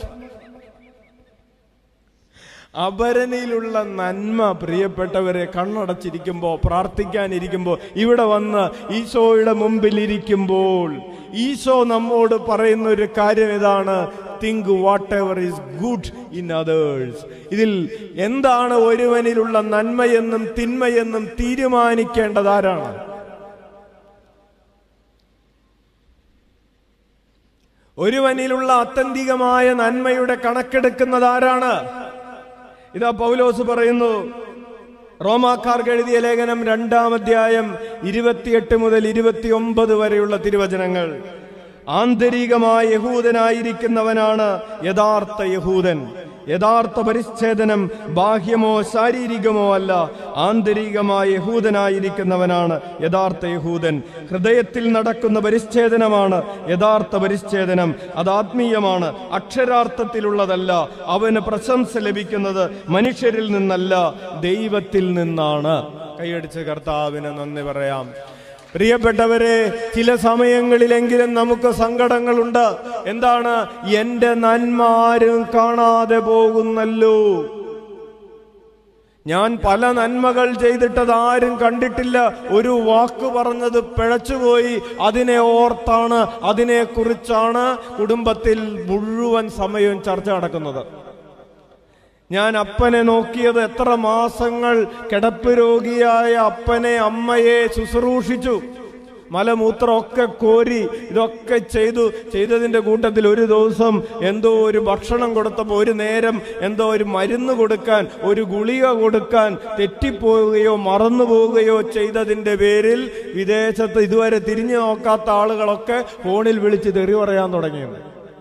A: അപരനിലുള്ള നന്മ പ്രിയപ്പെട്ടവരെ, കണ്ണടച്ചിരിക്കുമ്പോ പ്രാർത്ഥിക്കാനിരിക്കുമ്പോ ഇവിടെ വന്ന് ഈശോയുടെ മുമ്പിൽ ഇരിക്കുമ്പോൾ ഈശോ നമ്മോട് പറയുന്ന ഒരു കാര്യം ഇതാണ്: think whatever is good in others. ഇതിൽ എന്താണ് ഒരുവനിലുള്ള നന്മയെന്നും തിന്മയെന്നും തീരുമാനിക്കേണ്ടത് ആരാണ്? ഒരുവനിലുള്ള ആത്യന്തികമായ നന്മയുടെ കണക്കെടുക്കുന്നത് ആരാണ്? ഇതാ പൗലോസ് പറയുന്നു, റോമാക്കാർക്ക് എഴുതിയ ലേഖനം രണ്ടാം അധ്യായം ഇരുപത്തിയെട്ട് മുതൽ ഇരുപത്തി ഒമ്പത് വരെയുള്ള തിരുവചനങ്ങൾ. ആന്തരികമായ യഹൂദനായിരിക്കുന്നവനാണ് യഥാർത്ഥ യഹൂദൻ. യഥാർത്ഥ പരിച്ഛേദനം ബാഹ്യമോ ശാരീരികമോ അല്ല, ആന്തരികമായ യഹൂദനായിരിക്കുന്നവനാണ് യഥാർത്ഥ യഹൂദൻ. ഹൃദയത്തിൽ നടക്കുന്ന പരിച്ഛേദനമാണ് യഥാർത്ഥ പരിച്ഛേദനം. അത് ആത്മീയമാണ്, അക്ഷരാർത്ഥത്തിലുള്ളതല്ല. അവന് പ്രശംസ ലഭിക്കുന്നത് മനുഷ്യരിൽ നിന്നല്ല, ദൈവത്തിൽ നിന്നാണ്. കൈയടിച്ച് കർത്താവിന് നന്ദി പറയാം. പ്രിയപ്പെട്ടവരെ, ചില സമയങ്ങളിലെങ്കിലും നമുക്ക് സങ്കടങ്ങളുണ്ട്. എന്താണ്? എന്റെ നന്മ ആരും കാണാതെ പോകുന്നല്ലോ. ഞാൻ പല നന്മകൾ ചെയ്തിട്ടത് ആരും കണ്ടിട്ടില്ല. ഒരു വാക്ക് പറഞ്ഞത് പിഴച്ചുപോയി. അതിനെ ഓർത്താണ്, അതിനെക്കുറിച്ചാണ് കുടുംബത്തിൽ മുഴുവൻ സമയവും ചർച്ച നടക്കുന്നത്. ഞാൻ അപ്പനെ നോക്കിയത് എത്ര മാസങ്ങൾ കിടപ്പ് രോഗിയായ അപ്പനെ അമ്മയെ ശുശ്രൂഷിച്ചു, മലമൂത്രമൊക്കെ കോരി ഇതൊക്കെ ചെയ്തു. ചെയ്തതിൻ്റെ കൂട്ടത്തിൽ ഒരു ദിവസം എന്തോ ഒരു ഭക്ഷണം കൊടുത്തപ്പോൾ ഒരു നേരം എന്തോ ഒരു മരുന്ന് കൊടുക്കാൻ, ഒരു ഗുളിക കൊടുക്കാൻ തെറ്റിപ്പോവുകയോ മറന്നു പോവുകയോ ചെയ്തതിൻ്റെ പേരിൽ വിദേശത്ത് ഇതുവരെ തിരിഞ്ഞു നോക്കാത്ത ആളുകളൊക്കെ ഫോണിൽ വിളിച്ച് തെറി പറയാൻ തുടങ്ങിയത്.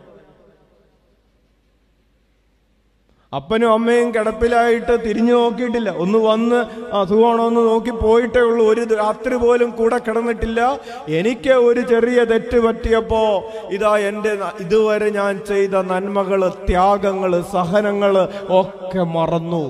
A: അപ്പനും അമ്മയും കിടപ്പിലായിട്ട് തിരിഞ്ഞു നോക്കിയിട്ടില്ല. ഒന്ന് വന്ന് അസുഖമാണോ എന്ന് നോക്കി പോയിട്ടേ ഉള്ളൂ. ഒരു രാത്രി പോലും കൂടെ കിടന്നിട്ടില്ല. എനിക്ക് ഒരു ചെറിയ തെറ്റ് പറ്റിയപ്പോ ഇതാ എൻ്റെ ഇതുവരെ ഞാൻ ചെയ്ത നന്മകള്, ത്യാഗങ്ങള്, സഹനങ്ങള് ഒക്കെ മറന്നു.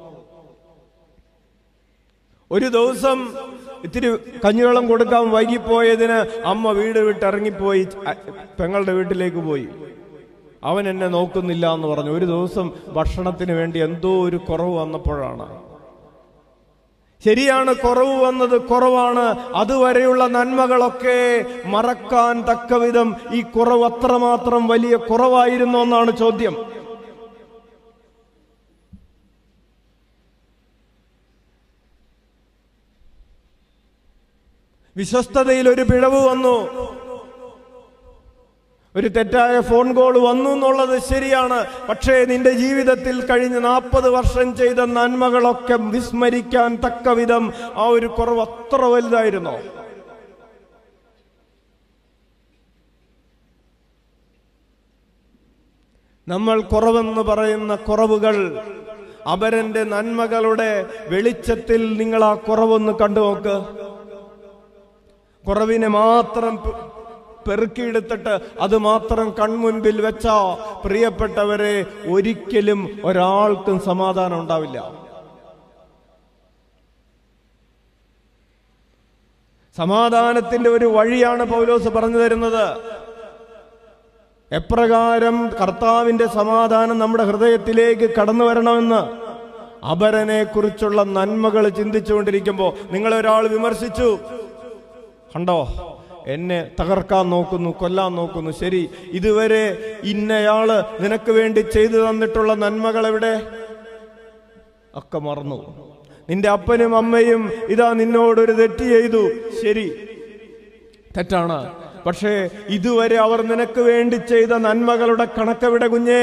A: ഒരു ദിവസം ഇത്തിരി കഞ്ഞിവെള്ളം കൊടുക്കാൻ വൈകിപ്പോയതിന് അമ്മ വീട് വിട്ടിറങ്ങിപ്പോയി, പെങ്ങളുടെ വീട്ടിലേക്ക് പോയി. അവൻ എന്നെ നോക്കുന്നില്ല എന്ന് പറഞ്ഞു. ഒരു ദിവസം ഭക്ഷണത്തിന് വേണ്ടി എന്തോ ഒരു കുറവ് വന്നപ്പോഴാണ്. ശരിയാണ്, കുറവ് വന്നത് കുറവാണ്. അതുവരെയുള്ള നന്മകളൊക്കെ മറക്കാൻ തക്കവിധം ഈ കുറവ് അത്രമാത്രം വലിയ കുറവായിരുന്നു എന്നാണ് ചോദ്യം. വിശ്വസ്തതയിൽ ഒരു പിഴവ് വന്നു, ഒരു തെറ്റായ ഫോൺ കോൾ വന്നു എന്നുള്ളത് ശരിയാണ്. പക്ഷേ നിന്റെ ജീവിതത്തിൽ കഴിഞ്ഞ നാൽപ്പത് വർഷം ചെയ്ത നന്മകളൊക്കെ വിസ്മരിക്കാൻ തക്ക വിധം ആ ഒരു കുറവ് അത്ര വലുതായിരുന്നോ? നമ്മൾ കുറവെന്ന് പറയുന്ന കുറവുകൾ, അപരന്റെ നന്മകളുടെ വെളിച്ചത്തിൽ നിങ്ങൾ ആ കുറവൊന്ന് കണ്ടു നോക്ക്. കുറവിനെ മാത്രം പെറുക്കിയെടുത്തിട്ട് അത് മാത്രം കൺമുൻപിൽ വെച്ച പ്രിയപ്പെട്ടവരെ, ഒരിക്കലും ഒരാൾക്കും സമാധാനം ഉണ്ടാവില്ല. സമാധാനത്തിന്റെ ഒരു വഴിയാണ് പൗലോസ് പറഞ്ഞു തരുന്നത്. എപ്രകാരം കർത്താവിന്റെ സമാധാനം നമ്മുടെ ഹൃദയത്തിലേക്ക് കടന്നു വരണമെന്ന്. അപരനെ കുറിച്ചുള്ള നന്മകൾ ചിന്തിച്ചുകൊണ്ടിരിക്കുമ്പോൾ നിങ്ങളൊരാൾ വിമർശിച്ചു, കണ്ടോ എന്നെ തകർക്കാൻ നോക്കുന്നു, കൊല്ലാൻ നോക്കുന്നു. ശരി, ഇതുവരെ ഇന്നയാള് നിനക്ക് വേണ്ടി ചെയ്തു തന്നിട്ടുള്ള നന്മകൾ എവിടെ? ഒക്കെ മറന്നു. നിന്റെ അപ്പനും അമ്മയും ഇതാ നിന്നോടൊരു തെറ്റ് ചെയ്തു. ശരി, തെറ്റാണ്. പക്ഷേ ഇതുവരെ അവർ നിനക്ക് വേണ്ടി ചെയ്ത നന്മകളുടെ കണക്കെവിടെ കുഞ്ഞേ?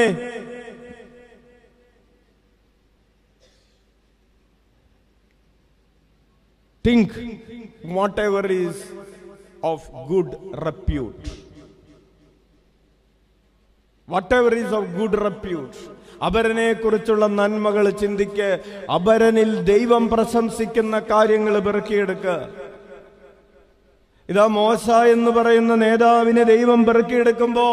A: Think whatever is of good repute. Whatever is of good repute. അപരനെ കുറിച്ചുള്ള നന്മകൾ ചിന്തിക്ക്. അപരനിൽ ദൈവം പ്രശംസിക്കുന്ന കാര്യങ്ങൾ പെറുക്കിയെടുക്കുക. ഇതാ മോശ എന്ന് പറയുന്ന നേതാവിനെ ദൈവം പെറുക്കിയെടുക്കുമ്പോ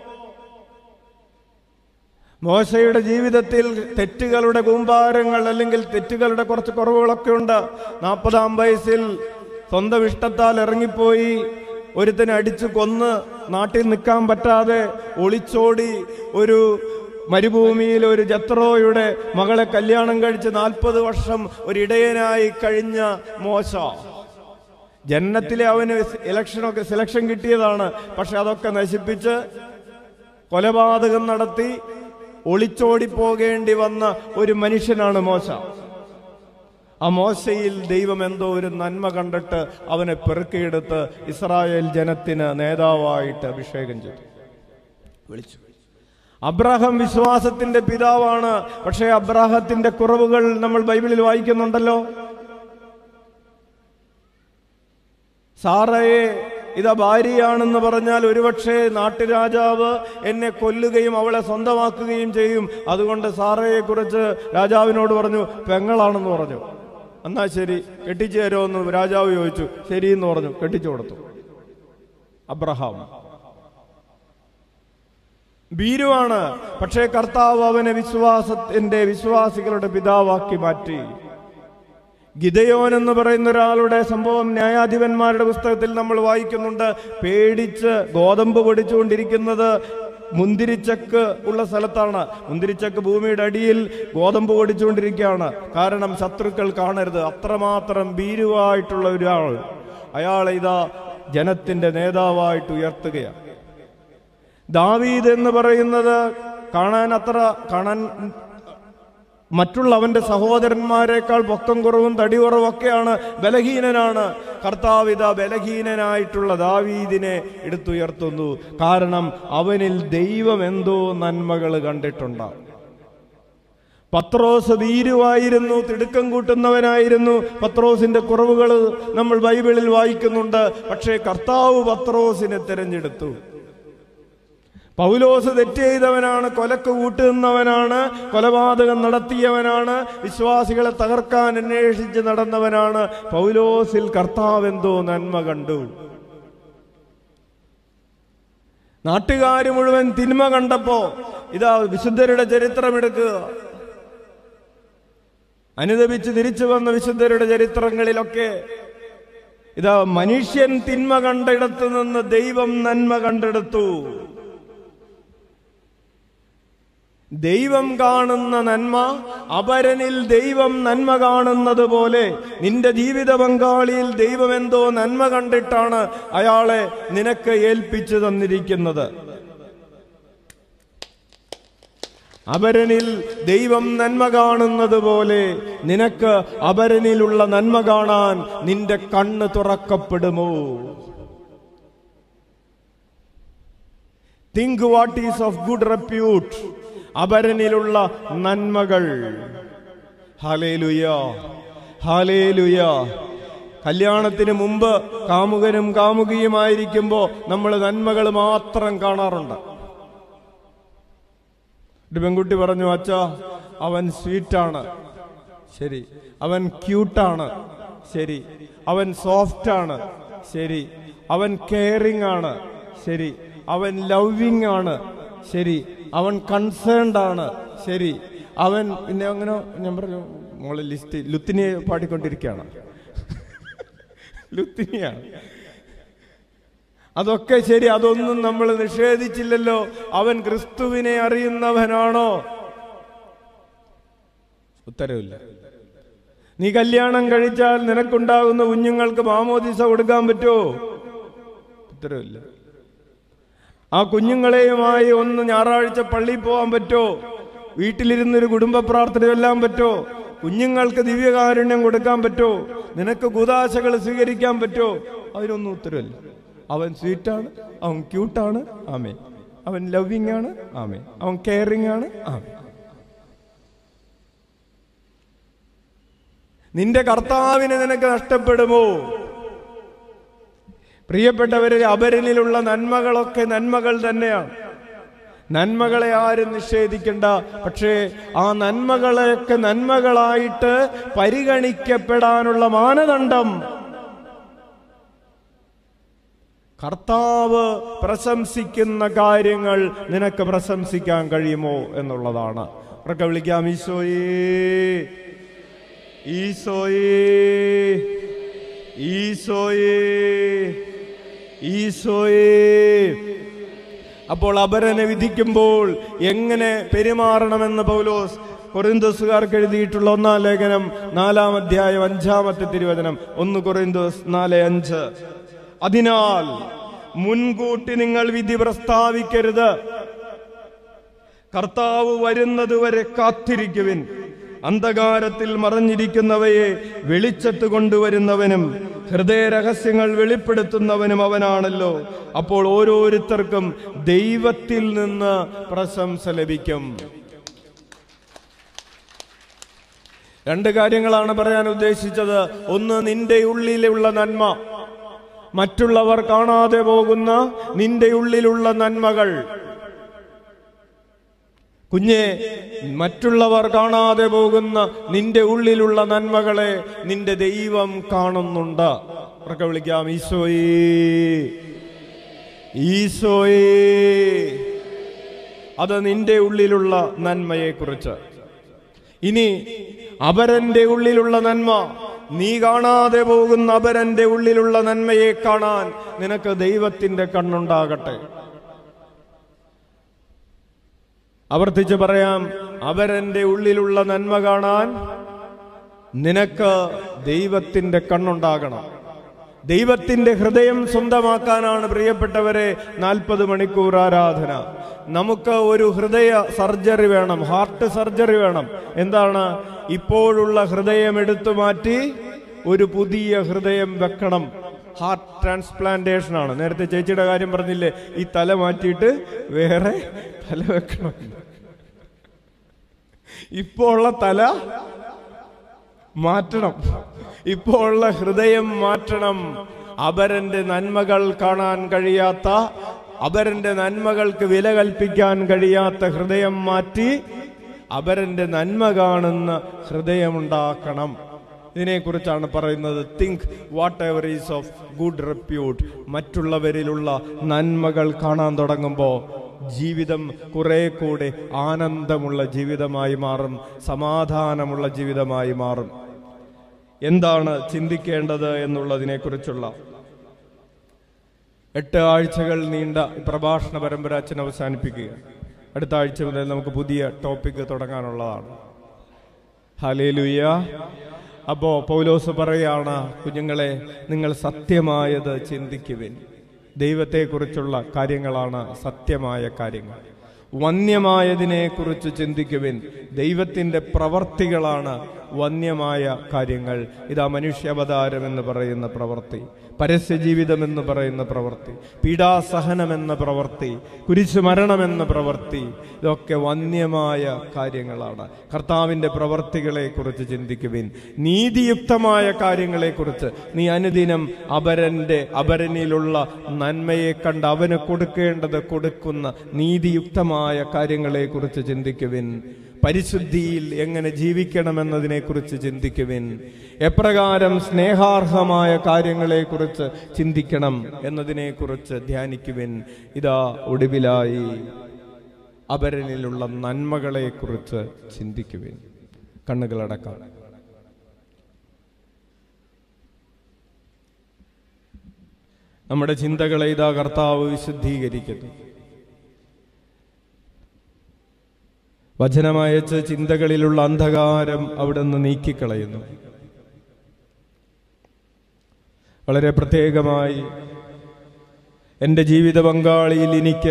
A: മോശയുടെ ജീവിതത്തിൽ തെറ്റുകളുടെ കൂമ്പാരങ്ങൾ അല്ലെങ്കിൽ തെറ്റുകളുടെ കുറച്ച് കുറവുകളൊക്കെ ഉണ്ട്. നാൽപ്പതാം വയസ്സിൽ സ്വന്തം ഇഷ്ടത്താൽ ഇറങ്ങിപ്പോയി ഒരുത്തനെ അടിച്ചു കൊന്ന് നാട്ടിൽ നിൽക്കാൻ പറ്റാതെ ഒളിച്ചോടി ഒരു മരുഭൂമിയിൽ ഒരു ജത്രോയുടെ മകളെ കല്യാണം കഴിച്ച് നാൽപ്പത് വർഷം ഒരിടയനായി കഴിഞ്ഞ മോശ. ജന്നത്തിലെ അവന് ഇലക്ഷനൊക്കെ സെലക്ഷൻ കിട്ടിയതാണ്. പക്ഷെ അതൊക്കെ നശിപ്പിച്ച് കൊലപാതകം നടത്തി ഒളിച്ചോടി പോകേണ്ടി വന്ന ഒരു മനുഷ്യനാണ് മോശ. ആ മോശയിൽ ദൈവം എന്തോ ഒരു നന്മ കണ്ടിട്ട് അവനെ പെറുക്കിയെടുത്ത് ഇസ്രായേൽ ജനത്തിന് നേതാവായിട്ട് അഭിഷേകം ചെയ്തു, വിളിച്ചു. അബ്രാഹാം വിശ്വാസത്തിന്റെ പിതാവാണ്. പക്ഷേ അബ്രാഹത്തിന്റെ കുറവുകൾ നമ്മൾ ബൈബിളിൽ വായിക്കുന്നുണ്ടല്ലോ. സാറയെ ഇതാ ഭാര്യയാണെന്ന് പറഞ്ഞാൽ ഒരുപക്ഷെ നാട്ടുരാജാവ് എന്നെ കൊല്ലുകയും അവളെ സ്വന്തമാക്കുകയും ചെയ്യും. അതുകൊണ്ട് സാറയെ കുറിച്ച് രാജാവിനോട് പറഞ്ഞു, പെങ്ങളാണെന്ന് പറഞ്ഞു. എന്നാ ശരി, കെട്ടിച്ചു തരുമെന്ന് രാജാവ് ചോദിച്ചു. ശരിയെന്ന് പറഞ്ഞു, കെട്ടിച്ചു കൊടുത്തു. അബ്രഹാം ഭീരുവാണ്. പക്ഷേ കർത്താവ് അവനെ വിശ്വാസത്തിന്റെ വിശ്വാസികളുടെ പിതാവാക്കി മാറ്റി. ഗിദയോൻ എന്ന് പറയുന്ന ഒരാളുടെ സംഭവം ന്യായാധിപന്മാരുടെ പുസ്തകത്തിൽ നമ്മൾ വായിക്കുന്നുണ്ട്. പേടിച്ച് ഗോതമ്പ് പൊടിച്ചുകൊണ്ടിരിക്കുന്നത് മുന്തിരിച്ചക്ക് ഉള്ള സ്ഥലത്താണ്. മുന്തിരിച്ചക്ക് ഭൂമിയുടെ അടിയിൽ ഗോതമ്പ് പൊടിച്ചുകൊണ്ടിരിക്കുകയാണ്. കാരണം ശത്രുക്കൾ കാണരുത്. അത്രമാത്രം ഭീരുവായിട്ടുള്ള ഒരാൾ അയാളെ ഇതാ ജനത്തിന്റെ നേതാവായിട്ട് ഉയർത്തുകയാണ്. ദാവീദ് എന്ന് പറയുന്നത് കാണാൻ അത്ര കാണാൻ മറ്റുള്ള അവന്റെ സഹോദരന്മാരെക്കാൾ പൊക്കം കുറവും തടി കുറവും ഒക്കെയാണ്, ബലഹീനനാണ്. കർത്താവ് ഇതാ ബലഹീനനായിട്ടുള്ള ദാവീദിനെ എടുത്തുയർത്തുന്നു. കാരണം അവനിൽ ദൈവം എന്തോ നന്മകൾ കണ്ടിട്ടുണ്ടാവും. പത്രോസ് ഭീരുവായിരുന്നു, തിടുക്കം കൂട്ടുന്നവനായിരുന്നു. പത്രോസിന്റെ കുറവുകൾ നമ്മൾ ബൈബിളിൽ വായിക്കുന്നുണ്ട്. പക്ഷേ കർത്താവ് പത്രോസിനെ തിരഞ്ഞെടുത്തു. പൗലോസ് തെറ്റ് ചെയ്തവനാണ്, കൊലക്ക് കൂട്ടുന്നവനാണ്, കൊലപാതകം നടത്തിയവനാണ്, വിശ്വാസികളെ തകർക്കാൻ അന്വേഷിച്ച് നടന്നവനാണ്. പൗലോസിൽ കർത്താവ് എന്തോ നന്മ കണ്ടു. നാട്ടുകാര് മുഴുവൻ തിന്മ കണ്ടപ്പോ ഇതാ വിശുദ്ധരുടെ ചരിത്രമെടുക്കുക. അനുദപിച്ച് തിരിച്ചു വന്ന വിശുദ്ധരുടെ ചരിത്രങ്ങളിലൊക്കെ ഇതാ മനുഷ്യൻ തിന്മ കണ്ടിടത്ത് നിന്ന് ദൈവം നന്മ കണ്ടെടുത്തു. ദൈവം കാണുന്ന നന്മ, അപരനിൽ ദൈവം നന്മ കാണുന്നത് പോലെ നിന്റെ ജീവിത പങ്കാളിയിൽ ദൈവം എന്തോ നന്മ കണ്ടിട്ടാണ് അയാളെ നിനക്ക് ഏൽപ്പിച്ചു തന്നിരിക്കുന്നത്. അപരനിൽ ദൈവം നന്മ കാണുന്നത് പോലെ നിനക്ക് അപരനിലുള്ള നന്മ കാണാൻ നിന്റെ കണ്ണ് തുറക്കപ്പെടുമോ? Think what is of good repute. അപരനിലുള്ള നന്മകൾ. ഹല്ലേലൂയ, ഹല്ലേലൂയ. കല്യാണത്തിന് മുമ്പ് കാമുകനും കാമുകിയുമായിരിക്കുമ്പോ നമ്മൾ നന്മകൾ മാത്രം കാണാറുണ്ട്. ഒരു പെൺകുട്ടി പറഞ്ഞു, അച്ഛാ അവൻ സ്വീറ്റാണ്. ശരി. അവൻ ക്യൂട്ടാണ്. ശരി. അവൻ സോഫ്റ്റ് ആണ്. ശരി. അവൻ കെയറിംഗ് ആണ്. ശരി. അവൻ ലവിങ് ആണ്. ശരി. അവൻ കൺസേൺഡ് ആണ്. ശരി. അവൻ പിന്നെ അങ്ങനെ ഞാൻ പറഞ്ഞു, മോളെ ലിസ്റ്റ് ലുത്തിനിയെ പാടിക്കൊണ്ടിരിക്കുകയാണ്. ലുത്തിനിയാണ്. അതൊക്കെ ശരി, അതൊന്നും നമ്മൾ നിഷേധിച്ചില്ലല്ലോ. അവൻ ക്രിസ്തുവിനെ അറിയുന്നവനാണോ? ഉത്തരവില്ല. നീ കല്യാണം കഴിച്ചാൽ നിനക്കുണ്ടാകുന്ന കുഞ്ഞുങ്ങൾക്ക് മാമോദിസ കൊടുക്കാൻ പറ്റുമോ? ഉത്തരവില്ല. ആ കുഞ്ഞുങ്ങളെയുമായി ഒന്ന് ഞായറാഴ്ച പള്ളിയിൽ പോകാൻ പറ്റുമോ? വീട്ടിലിരുന്നൊരു കുടുംബ പ്രാർത്ഥന ചൊല്ലാൻ പറ്റുമോ? കുഞ്ഞുങ്ങൾക്ക് ദിവ്യകാരുണ്യം കൊടുക്കാൻ പറ്റോ? നിനക്ക് കുദാശകൾ സ്വീകരിക്കാൻ പറ്റോ? അതിനൊന്നും ഉത്തരവില്ല. അവൻ സ്വീറ്റാണ്, അവൻ ക്യൂട്ടാണ്, ആമേ. അവൻ ലവിങ് ആണ്, ആമേ. അവൻ കെയറിങ് ആണ്, ആമേ. നിന്റെ കർത്താവിനെ നിനക്ക് നഷ്ടപ്പെടുമോ? പ്രിയപ്പെട്ടവരെ, അപരനിലുള്ള നന്മകളൊക്കെ നന്മകൾ തന്നെയാണ്. നന്മകളെ ആരും നിഷേധിക്കണ്ട. പക്ഷേ ആ നന്മകളെയൊക്കെ നന്മകളായിട്ട് പരിഗണിക്കപ്പെടാനുള്ള മാനദണ്ഡം കർത്താവ് പ്രശംസിക്കുന്ന കാര്യങ്ങൾ നിനക്ക് പ്രശംസിക്കാൻ കഴിയുമോ എന്നുള്ളതാണ്. ഉറക്കെ വിളിക്കാം, ഈശോയേ, ഈശോയേ, ഈശോയേ, ഈശോയേ. അപ്പോൾ അപരനെ വിധിക്കുമ്പോൾ എങ്ങനെ പെരുമാറണമെന്ന് പൗലോസ് കൊറിന്തോസുകാർക്ക് എഴുതിയിട്ടുള്ള ഒന്നാം ലേഖനം നാലാം അധ്യായം അഞ്ചാമത്തെ തിരുവചനം. ഒന്ന് കൊറിന്തോസ് നാല് അഞ്ച്. അതിനാൽ മുൻകൂട്ടി നിങ്ങൾ വിധി പ്രസ്താവിക്കരുത്, കർത്താവ് വരുന്നതുവരെ കാത്തിരിക്കുവിൻ. അന്ധകാരത്തിൽ മറഞ്ഞിരിക്കുന്നവയെ വെളിച്ചത്ത് കൊണ്ടുവരുന്നവനും ഹൃദയ രഹസ്യങ്ങൾ വെളിപ്പെടുത്തുന്നവനും അവനാണല്ലോ. അപ്പോൾ ഓരോരുത്തർക്കും ദൈവത്തിൽ നിന്ന് പ്രശംസ ലഭിക്കും. രണ്ട് കാര്യങ്ങളാണ് പറയാൻ ഉദ്ദേശിച്ചത്. ഒന്ന്, നിന്റെ ഉള്ളിലുള്ള നന്മ, മറ്റുള്ളവർ കാണാതെ പോകുന്ന നിന്റെ ഉള്ളിലുള്ള നന്മകൾ. കുഞ്ഞെ, മറ്റുള്ളവർ കാണാതെ പോകുന്ന നിന്റെ ഉള്ളിലുള്ള നന്മകളെ നിന്റെ ദൈവം കാണുന്നുണ്ട്. ഉറക്കെ വിളിക്കാം, ഈശോയേ, ഈശോയേ. അത് നിന്റെ ഉള്ളിലുള്ള നന്മയെ കുറിച്ച്. ഇനി അപരന്റെ ഉള്ളിലുള്ള നന്മ, നീ കാണാതെ പോകുന്ന അപരന്റെ ഉള്ളിലുള്ള നന്മയെ കാണാൻ നിനക്ക് ദൈവത്തിന്റെ കണ്ണുണ്ടാകട്ടെ. ആവർത്തിച്ച് പറയാം, അപരന്റെ ഉള്ളിലുള്ള നന്മ കാണാൻ നിനക്ക് ദൈവത്തിന്റെ കണ്ണുണ്ടാകണം. ദൈവത്തിന്റെ ഹൃദയം സ്വന്തമാക്കാനാണ് പ്രിയപ്പെട്ടവരെ നാൽപ്പത് മണിക്കൂർ ആരാധന. നമുക്ക് ഒരു ഹൃദയ സർജറി വേണം, ഹാർട്ട് സർജറി വേണം. എന്താണ്? ഇപ്പോഴുള്ള ഹൃദയം എടുത്തു മാറ്റി ഒരു പുതിയ ഹൃദയം വെക്കണം. ഹാർട്ട് ട്രാൻസ്പ്ലാന്റേഷൻ ആണ്. നേരത്തെ ചേച്ചിയുടെ കാര്യം പറഞ്ഞില്ലേ, ഈ തല മാറ്റിയിട്ട് വേറെ തല വെക്കണം. ഇപ്പോ ഉള്ള തല മാറ്റണം, ഇപ്പോ ഉള്ള ഹൃദയം മാറ്റണം. അപരന്റെ നന്മകൾ കാണാൻ കഴിയാത്ത, അപരന്റെ നന്മകൾക്ക് വില കൽപ്പിക്കാൻ കഴിയാത്ത ഹൃദയം മാറ്റി അപരന്റെ നന്മ കാണുന്ന ഹൃദയമുണ്ടാക്കണം. ഇതിനെക്കുറിച്ചാണ് പറയുന്നത്. Think whatever is of good repute. മറ്റുള്ളവരിലുള്ള നന്മകൾ കാണാൻ തുടങ്ങുമ്പോൾ ജീവിതം കുറെ കൂടെ ആനന്ദമുള്ള ജീവിതമായി മാറും, സമാധാനമുള്ള ജീവിതമായി മാറും. എന്താണ് ചിന്തിക്കേണ്ടത് എന്നുള്ളതിനെ കുറിച്ചുള്ള എട്ട് ആഴ്ചകൾ നീണ്ട പ്രഭാഷണ പരമ്പര അച്ഛൻ അവസാനിപ്പിക്കുക. അടുത്ത ആഴ്ച മുതൽ നമുക്ക് പുതിയ ടോപ്പിക് തുടങ്ങാനുള്ളതാണ്. ഹല്ലേലൂയ. അപ്പോ പൗലോസ് പറയാണ്, കുഞ്ഞുങ്ങളെ, നിങ്ങൾ സത്യമായത് ചിന്തിക്കുവിൻ. ദൈവത്തെക്കുറിച്ചുള്ള കാര്യങ്ങളാണ് സത്യമായ കാര്യങ്ങൾ. വന്യമായതിനെ കുറിച്ച് ചിന്തിക്കുവിൻ. ദൈവത്തിന്റെ പ്രവർത്തികളാണ് വന്യമായ കാര്യങ്ങൾ. ഇതാ മനുഷ്യാവതാരം എന്ന് പറയുന്ന പ്രവൃത്തി, പരസ്യജീവിതം എന്ന് പറയുന്ന പ്രവൃത്തി, പീഡാസഹനമെന്ന പ്രവൃത്തി, കുരിശുമരണമെന്ന പ്രവൃത്തി, ഇതൊക്കെ വന്യമായ കാര്യങ്ങളാണ്. കർത്താവിന്റെ പ്രവൃത്തികളെ കുറിച്ച് ചിന്തിക്കുവിൻ. നീതിയുക്തമായ കാര്യങ്ങളെക്കുറിച്ച്, നീ അനുദിനം അപരന്റെ അപരനിലുള്ള നന്മയെ കണ്ട് അവന് കൊടുക്കേണ്ടത് കൊടുക്കുന്ന നീതിയുക്തമായ കാര്യങ്ങളെ കുറിച്ച് ചിന്തിക്കുവിൻ. പരിശുദ്ധിയിൽ എങ്ങനെ ജീവിക്കണമെന്നതിനെ കുറിച്ച് ചിന്തിക്കുവിൻ. എപ്രകാരം സ്നേഹാർഹമായ കാര്യങ്ങളെ കുറിച്ച് ചിന്തിക്കണം എന്നതിനെ കുറിച്ച് ധ്യാനിക്കുവിൻ. ഇതാ ഒടുവിലായി അപരനിലുള്ള നന്മകളെ കുറിച്ച് ചിന്തിക്കുവിൻ. കണ്ണുകളടക്കാം. നമ്മുടെ ചിന്തകളെ ഇതാ കർത്താവ് വിശുദ്ധീകരിക്കുന്നു. വചനമയച്ച് ചിന്തകളിലുള്ള അന്ധകാരം അവിടെ നിന്ന് നീക്കിക്കളയുന്നു. വളരെ പ്രത്യേകമായി എൻ്റെ ജീവിത പങ്കാളിയിൽ എനിക്ക്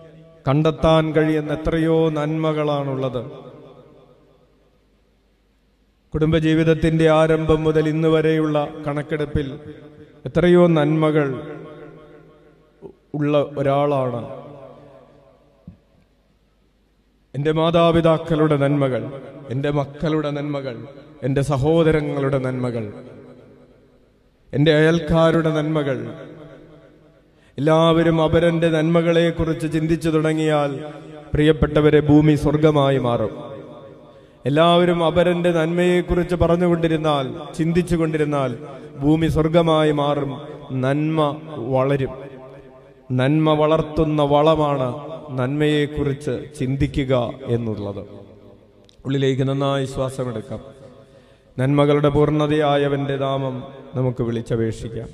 A: കണ്ടെത്താൻ കഴിയുന്ന എത്രയോ നന്മകളാണുള്ളത്. കുടുംബജീവിതത്തിൻ്റെ ആരംഭം മുതൽ ഇന്ന് വരെയുള്ള കണക്കെടുപ്പിൽ എത്രയോ നന്മകൾ ഉള്ള ഒരാളാണ്. എൻ്റെ മാതാപിതാക്കളുടെ നന്മകൾ, എൻ്റെ മക്കളുടെ നന്മകൾ, എൻ്റെ സഹോദരങ്ങളുടെ നന്മകൾ, എൻ്റെ അയൽക്കാരുടെ നന്മകൾ, എല്ലാവരും അവരൻ്റെ നന്മകളെക്കുറിച്ച് ചിന്തിച്ചു തുടങ്ങിയാൽ പ്രിയപ്പെട്ടവരെ ഭൂമി സ്വർഗമായി മാറും. എല്ലാവരും അവരൻ്റെ നന്മയെക്കുറിച്ച് പറഞ്ഞുകൊണ്ടിരുന്നാൽ, ചിന്തിച്ചു കൊണ്ടിരുന്നാൽ ഭൂമി സ്വർഗമായി മാറും. നന്മ വളരും. നന്മ വളർത്തുന്ന വളമാണ് നന്മയെക്കുറിച്ച് ചിന്തിക്കുക എന്നുള്ളത്. ഉള്ളിലേക്ക് നന്നായി ശ്വാസമെടുക്കാം. നന്മകളുടെ പൂർണ്ണതയായവൻ്റെ നാമം നമുക്ക് വിളിച്ചപേക്ഷിക്കാം.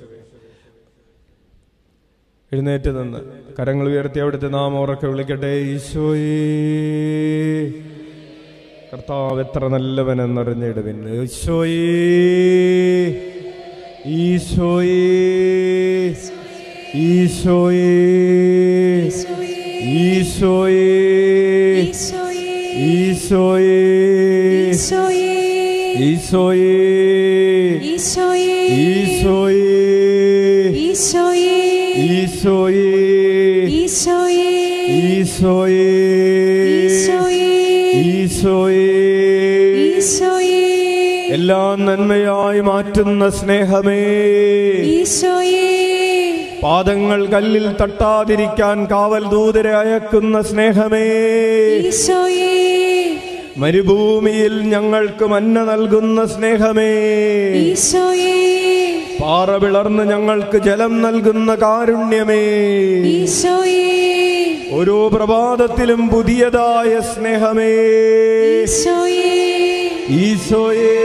A: എഴുന്നേറ്റ് നിന്ന് കരങ്ങൾ ഉയർത്തി അവിടുത്തെ നാമം ഉറക്കെ വിളിക്കട്ടെ. ഈശോയേ, കർത്താവ് എത്ര നല്ലവനെന്നറിഞ്ഞിടുവിൻ. ഈശോയേ, ഈശോയേ, ഈശോയേ, ഈശോയേ, ഈശോയേ, ഈശോയേ, ഈശോയേ, ഈശോയേ, ഈശോയേ, ഈശോയേ, എല്ലാം നന്മയായി മാറ്റുന്ന സ്നേഹമേ, പാദങ്ങൾ കല്ലിൽ തട്ടാതിരിക്കാൻ കാവൽ ദൂതരെ അയക്കുന്ന സ്നേഹമേ, മരുഭൂമിയിൽ ഞങ്ങൾക്ക് മന്ന നൽകുന്ന സ്നേഹമേ, പാറ പിളർന്ന് ഞങ്ങൾക്ക് ജലം നൽകുന്ന കാരുണ്യമേ, ഓരോ പ്രഭാതത്തിലും പുതിയതായ സ്നേഹമേ, ഈശോയേ,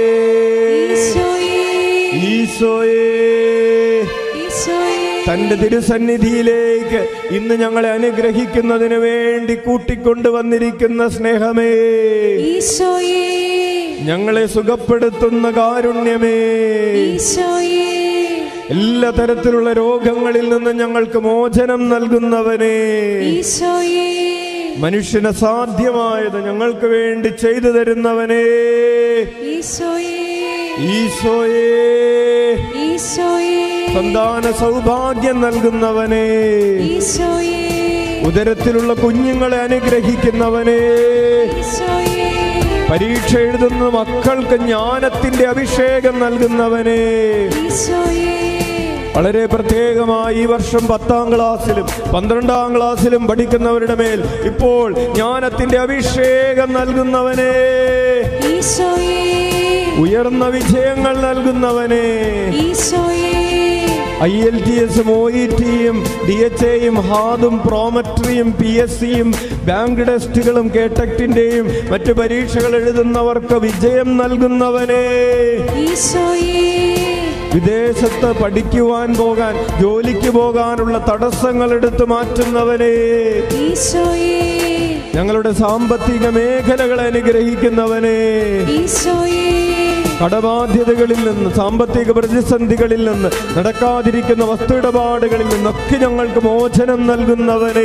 A: ഈശോയേ, തന്റെ തിരുസന്നിധിയിലേക്ക് ഇന്ന് ഞങ്ങളെ അനുഗ്രഹിക്കുന്നതിന് വേണ്ടി കൂട്ടിക്കൊണ്ടുവന്നിരിക്കുന്ന സ്നേഹമേ, ഞങ്ങളെ സുഖപ്പെടുത്തുന്ന കാരുണ്യമേ, എല്ലാ തരത്തിലുള്ള രോഗങ്ങളിൽ നിന്ന് ഞങ്ങൾക്ക് മോചനം നൽകുന്നവനേ, മനുഷ്യന് സാധ്യമായത് ഞങ്ങൾക്ക് വേണ്ടി ചെയ്തു തരുന്നവനേ, ഈശോയേ, സന്താന സൗഭാഗ്യം നൽകുന്നവനേ, ഉദരത്തിലുള്ള കുഞ്ഞുങ്ങളെ അനുഗ്രഹിക്കുന്നവനേ, പരീക്ഷ എഴുതുന്ന മക്കൾക്ക് ജ്ഞാനത്തിന്റെ അഭിഷേകം നൽകുന്നവനേ, വളരെ പ്രത്യേകമായി ഈ വർഷം പത്താം ക്ലാസ്സിലും പന്ത്രണ്ടാം ക്ലാസ്സിലും പഠിക്കുന്നവരുടെ മേൽ ഇപ്പോൾ ജ്ഞാനത്തിന്റെ അഭിഷേകം നൽകുന്നവനേ, ഉയർന്ന വിജയങ്ങൾ നൽകുന്നവനേ, ഐ എൽ ടി എസും ഒ ഇ ടിയും ഡി എച്ച് എയും ഹാദും പ്രോമട്രിയും പി എസ് സിയും ബാങ്ക് ടെസ്റ്റുകളും കേട്ടക്റ്റിന്റെയും മറ്റു പരീക്ഷകൾ എഴുതുന്നവർക്ക് വിജയം നൽകുന്നവനേ, വിദേശത്ത് പഠിക്കുവാൻ പോകാൻ ജോലിക്ക് പോകാനുള്ള തടസ്സങ്ങൾ എടുത്തു മാറ്റുന്നവനേ, ഞങ്ങളുടെ സാമ്പത്തിക മേഖലകളെ അനുഗ്രഹിക്കുന്നവനേ, കടബാധ്യതകളിൽ നിന്ന്, സാമ്പത്തിക പ്രതിസന്ധികളിൽ നിന്ന്, നടക്കാതിരിക്കുന്ന വസ്തുയിടപാടുകളിൽ നിന്നൊക്കെ ഞങ്ങൾക്ക് മോചനം നൽകുന്നവനേ,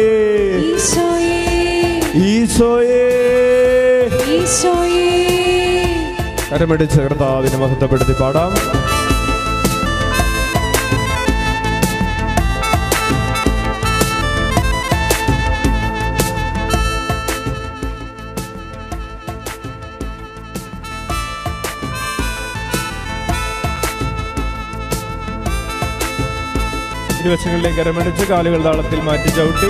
A: ഈശോയേ, കരമടിച്ച് കർത്താവിനെ മഹത്വപ്പെടുത്തി പാടാം. ഇരുവശങ്ങളിലേക്ക് കരമടിച്ച് കാലുകൾ താളത്തിൽ മാറ്റി ചവിട്ടി.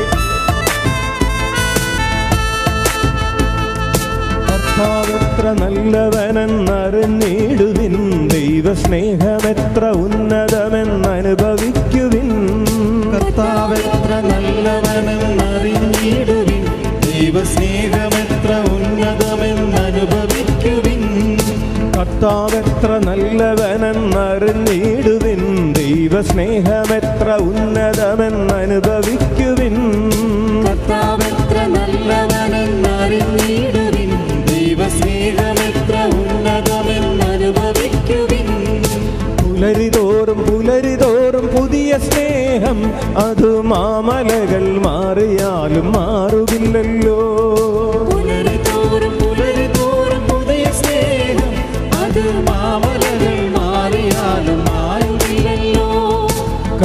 A: കർത്താവെത്ര നല്ലവനെന്നറിഞ്ഞിടുവിൻ, ദൈവസ്നേഹമെത്ര ഉന്നതമെന്നനുഭവിക്കുവിൻ.
B: കർത്താവെത്ര നല്ലവനെന്നറിഞ്ഞിടുവിൻ, ദൈവസ്നേഹമെത്ര ഉന്നതമെന്നനുഭവിക്കുവിൻ.
A: കർത്താവെത്ര നല്ലവനെന്നറിഞ്ഞിടുവിൻ, ദൈവസ്നേഹമെത്ര ഉന്നതമെന്നനുഭവിക്കുവിൻ.
B: കർത്താവെത്ര നല്ലവനെന്നറിഞ്ഞിടുവിൻ, ദൈവസ്നേഹമെത്ര ഉന്നതമെന്നനുഭവിക്കുവിൻ.
A: പുലരിതോറും പുലരിതോറും പുതിയ സ്നേഹം, അത് മാമലകൾ മാറിയാലും മാറുകില്ലല്ലോ.
B: പുലരിതോറും പുലരിതോറും പുതിയ സ്നേഹം,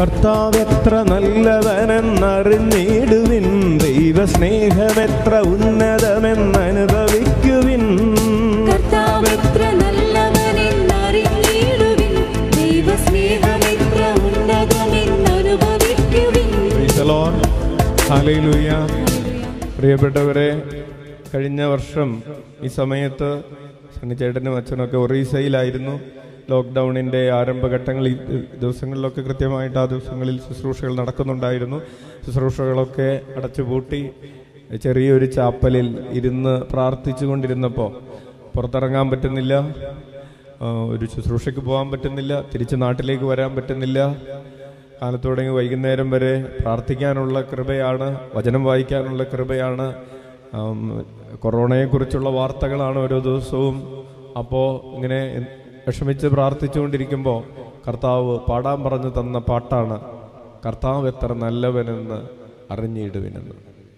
A: കർത്താവെത്ര നല്ലവനെന്നറിഞ്ഞിടുവിൻ, ദൈവസ്നേഹമെത്ര ഉന്നതമെന്നനുഭവിക്കുവിൻ.
C: കർത്താവെത്ര നല്ലവനെന്നറിഞ്ഞിടുവിൻ, ദൈവസ്നേഹമെത്ര ഉന്നതമെന്നനുഭവിക്കുവിൻ.
A: Praise the Lord. ഹല്ലേലൂയ. പ്രിയപ്പെട്ടവരെ, കഴിഞ്ഞ വർഷം ഈ സമയത്ത് സണ്ണിച്ചേട്ടനും അച്ഛനൊക്കെ ഒറീസയിലായിരുന്നു. ലോക്ക്ഡൗണിൻ്റെ ആരംഭഘട്ടങ്ങളിൽ ദിവസങ്ങളിലൊക്കെ കൃത്യമായിട്ട് ആ ദിവസങ്ങളിൽ ശുശ്രൂഷകൾ നടക്കുന്നുണ്ടായിരുന്നു. ശുശ്രൂഷകളൊക്കെ അടച്ചുപൂട്ടി ചെറിയൊരു ചാപ്പലിൽ ഇരുന്ന് പ്രാർത്ഥിച്ചു കൊണ്ടിരുന്നപ്പോൾ പുറത്തിറങ്ങാൻ പറ്റുന്നില്ല, ഒരു ശുശ്രൂഷയ്ക്ക് പോകാൻ പറ്റുന്നില്ല, തിരിച്ച് നാട്ടിലേക്ക് വരാൻ പറ്റുന്നില്ല. കാലത്ത് തുടങ്ങി വൈകുന്നേരം വരെ പ്രാർത്ഥിക്കാനുള്ള കൃപയാണ്, വചനം വായിക്കാനുള്ള കൃപയാണ്. കൊറോണയെക്കുറിച്ചുള്ള വാർത്തകളാണ് ഓരോ ദിവസവും. അപ്പോൾ ഇങ്ങനെ വിഷമിച്ച് പ്രാർത്ഥിച്ചുകൊണ്ടിരിക്കുമ്പോൾ കർത്താവ് പാടാൻ പറഞ്ഞു തന്ന പാട്ടാണ് കർത്താവ് എത്ര നല്ലവനെന്ന് അറിഞ്ഞിടുവിനെന്ന്.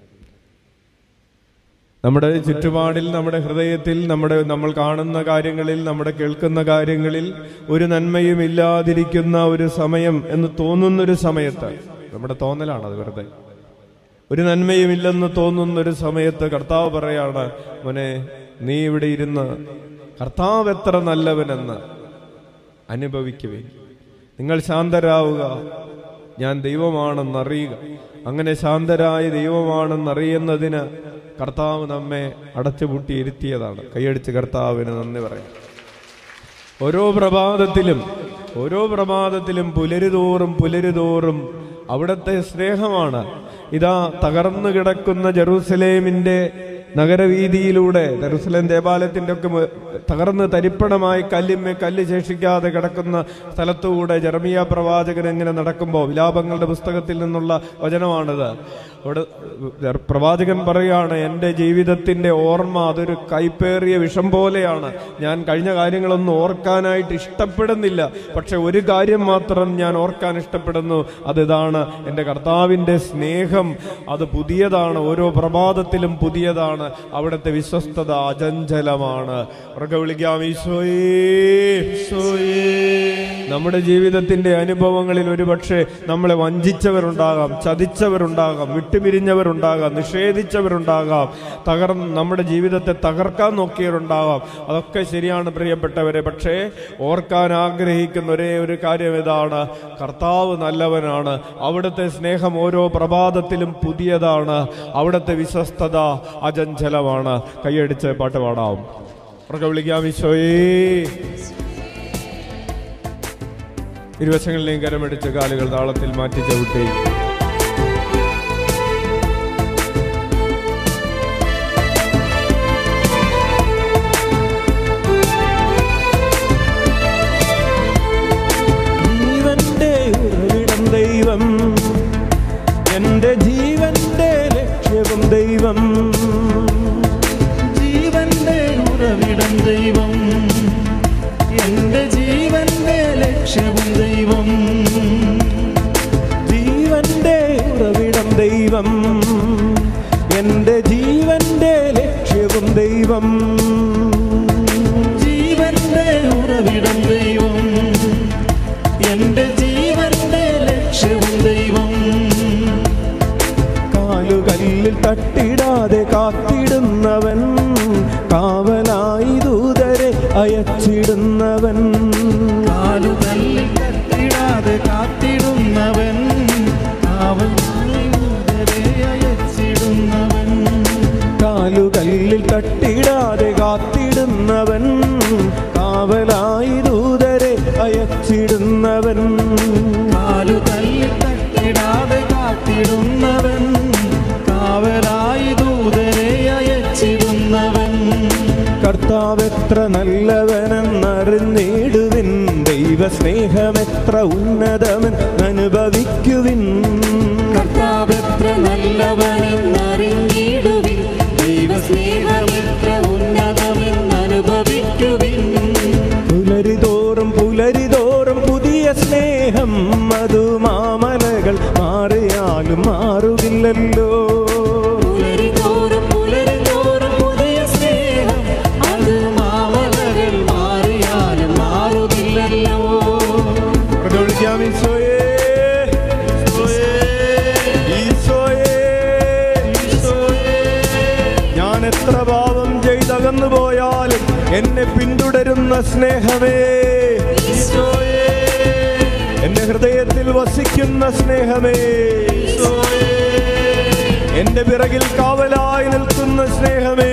A: നമ്മുടെ ചുറ്റുപാടിൽ, നമ്മുടെ ഹൃദയത്തിൽ, നമ്മുടെ നമ്മൾ കാണുന്ന കാര്യങ്ങളിൽ, നമ്മുടെ കേൾക്കുന്ന കാര്യങ്ങളിൽ ഒരു നന്മയും ഇല്ലാതിരിക്കുന്ന ഒരു സമയം എന്ന് തോന്നുന്നൊരു സമയത്ത്, നമ്മുടെ തോന്നലാണത്, വെറുതെ ഒരു നന്മയും ഇല്ലെന്ന് തോന്നുന്നൊരു സമയത്ത് കർത്താവ് പറയാണ്, മോനെ നീ ഇവിടെ ഇരുന്ന് കർത്താവ് എത്ര നല്ലവനെന്ന് അനുഭവിക്കുവേ. നിങ്ങൾ ശാന്തരാവുക, ഞാൻ ദൈവമാണെന്നറിയുക. അങ്ങനെ ശാന്തരായ ദൈവമാണെന്നറിയുന്നതിന് കർത്താവ് നമ്മെ അടച്ചുപൂട്ടി ഇരുത്തിയതാണ്. കൈയടിച്ച് കർത്താവിന് നന്ദി പറയാം. ഓരോ പ്രഭാതത്തിലും ഓരോ പ്രഭാതത്തിലും പുലരുതോറും പുലരുതോറും അവിടുത്തെ സ്നേഹമാണ്. ഇതാ തകർന്നു കിടക്കുന്ന ജെറൂസലേമിന്റെ നഗരവീതിയിലൂടെ, ജെറൂസലേം ദേവാലയത്തിന്റെ ഒക്കെ തകർന്ന് തരിപ്പണമായി കല്ലിന്മേ കല്ല് ശേഷിക്കാതെ കിടക്കുന്ന സ്ഥലത്തുകൂടെ ജെറമിയ പ്രവാചകൻ എങ്ങനെ നടക്കുമ്പോൾ, വിലാപങ്ങളുടെ പുസ്തകത്തിൽ നിന്നുള്ള വചനമാണിത്. അവിടെ പ്രവാചകൻ പറയാണ്, എൻ്റെ ജീവിതത്തിന്റെ ഓർമ്മ അതൊരു കൈപ്പേറിയ വിഷം പോലെയാണ്. ഞാൻ കഴിഞ്ഞ കാര്യങ്ങളൊന്നും ഓർക്കാനായിട്ട് ഇഷ്ടപ്പെടുന്നില്ല, പക്ഷെ ഒരു കാര്യം മാത്രം ഞാൻ ഓർക്കാൻ ഇഷ്ടപ്പെടുന്നു. അതിതാണ് എൻ്റെ കർത്താവിൻ്റെ സ്നേഹം. അത് പുതിയതാണ്, ഓരോ പ്രഭാതത്തിലും പുതിയതാണ്. അവിടുത്തെ വിശ്വസ്തത അചഞ്ചലമാണ്. ഉറക്കെ വിളിക്കാം, ഈശോയേ. നമ്മുടെ ജീവിതത്തിന്റെ അനുഭവങ്ങളിൽ ഒരുപക്ഷെ നമ്മളെ വഞ്ചിച്ചവരുണ്ടാകാം, ചതിച്ചവരുണ്ടാകാം, വിട്ടുപിരിഞ്ഞവരുണ്ടാകാം, നിഷേധിച്ചവരുണ്ടാകാം, തകർന്ന് നമ്മുടെ ജീവിതത്തെ തകർക്കാൻ നോക്കിയവരുണ്ടാകാം. അതൊക്കെ ശരിയാണ് പ്രിയപ്പെട്ടവരെ. പക്ഷേ ഓർക്കാൻ ആഗ്രഹിക്കുന്ന ഒരേ ഒരു കാര്യം ഇതാണ്, കർത്താവ് നല്ലവനാണ്. അവിടുത്തെ സ്നേഹം ഓരോ പ്രഭാതത്തിലും പുതിയതാണ്. അവിടുത്തെ വിശ്വസ്തത അചഞ്ചലമാണ്. കൈയടിച്ച് പാട്ട് പാടാം. ഉറക്കെ വിളിക്കാം, ഈശോയേ. ഇരുവശങ്ങളിലെയും കരമടിച്ച് കാലുകൾ താളത്തിൽ മാറ്റി ചവിട്ടി ജീവന്റെ ഉറവിടം ദൈവം, എന്റെ ജീവന്റെ ലക്ഷ്യവും ദൈവം.
B: ജീവന്റെ ഉറവിടം ദൈവം, എന്റെ ജീവന്റെ ലക്ഷ്യവും ദൈവം.
A: ജീവന്റെ ഉറവിടം ദൈവം, എന്റെ ജീവന്റെ ലക്ഷ്യവും ദൈവം.
B: ജീവന്റെ ഉറവിടം ദൈവം, എന്റെ ജീവന്റെ ലക്ഷ്യവും ദൈവം.
A: കാലുകല്ലിൽ തട്ടിടാതെ കാത്തിടുന്നവൻ, കാവലായി ദൂതരെ അയച്ചിടുന്നവൻ.
B: കാലുകല്ലിൽ തട്ടിടാതെ കാത്തിടുന്നവൻ, കാവലായി ദൂതരെ അയച്ചിടുന്നവൻ.
A: കാലുകല്ലിൽ തട്ടിടാതെ കാത്തിടുന്നവൻ, കാവലായി ദൂതരെ അയച്ചിടുന്നവൻ.
B: കാലുകല്ലിൽ തട്ടിടാതെ കാത്തിടുന്നവൻ, കാവലായി ദൂതരെ അയച്ചിടുന്നവൻ.
A: കർത്താവെത്ര നല്ലവനെന്നറിഞ്ഞിടുവിൻ, ദൈവസ്നേഹമെത്ര ഉന്നതമെന്ന് അനുഭവിക്കുവിൻ.
C: കർത്താവെത്ര നല്ലവനെന്നറിഞ്ഞിടുവിൻ, ദൈവസ്നേഹമെത്ര ഉന്നതമെന്ന് അനുഭവിക്കുവിൻ.
A: പുലരിതോറും പുലരിതോറും പുതിയ സ്നേഹം, അതു മാമലകൾ മാറിയാലും മാറുകില്ലല്ലോ.
C: പുലരിതോറും പുലരിതോറും പുതിയ സ്നേഹം, അത് മാമലകൾ മാറിയാലും മാറുകില്ലല്ലോ.
A: ഈശോയേ. എത്ര പാപം ചെയ്തകന്നു പോയാലും എന്നെ പിന്തുടരുന്ന സ്നേഹമേ, എന്റെ ഹൃദയത്തിൽ വസിക്കുന്ന സ്നേഹമേ, എന്റെ പിറകിൽ കാവലായി നിൽക്കുന്ന സ്നേഹമേ,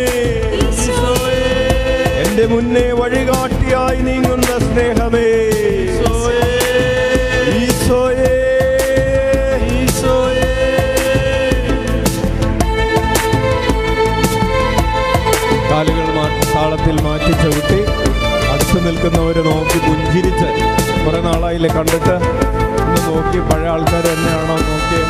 A: എന്റെ മുന്നേ വഴികാട്ടിയായി നീങ്ങുന്ന സ്നേഹമേ, ഈശോയേ, ഈശോയേ. കാലുകൾ താളത്തിൽ മാറ്റി ചവിട്ടി അടുത്ത് നിൽക്കുന്നവരെ നോക്കി പുഞ്ചിരിച്ച് കുറെ നാളായില്ലേ കണ്ടിട്ട്, ഒന്ന് നോക്കി പഴയ ആൾക്കാർ തന്നെയാണോ നോക്കി.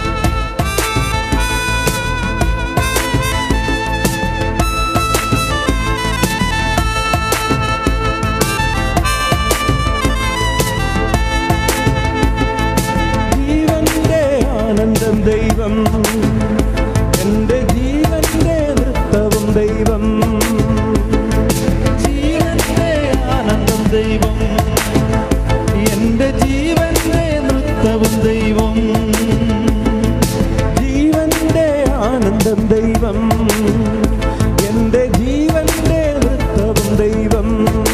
A: ആനന്ദം ദൈവം, എന്റെ ജീവന്റെ നൃത്തവും ദൈവം, ജീവന്റെ ആനന്ദം ദൈവം, എന്റെ ജീവന്റെ നൃത്തവും ദൈവം, ജീവന്റെ ആനന്ദം ദൈവം, എന്റെ ജീവന്റെ നൃത്തവും ദൈവം,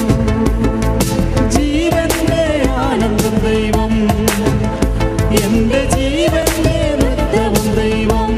A: ജീവന്റെ ആനന്ദം ദൈവം, എന്റെ ജീവന്റെ നൃത്തവും ദൈവം.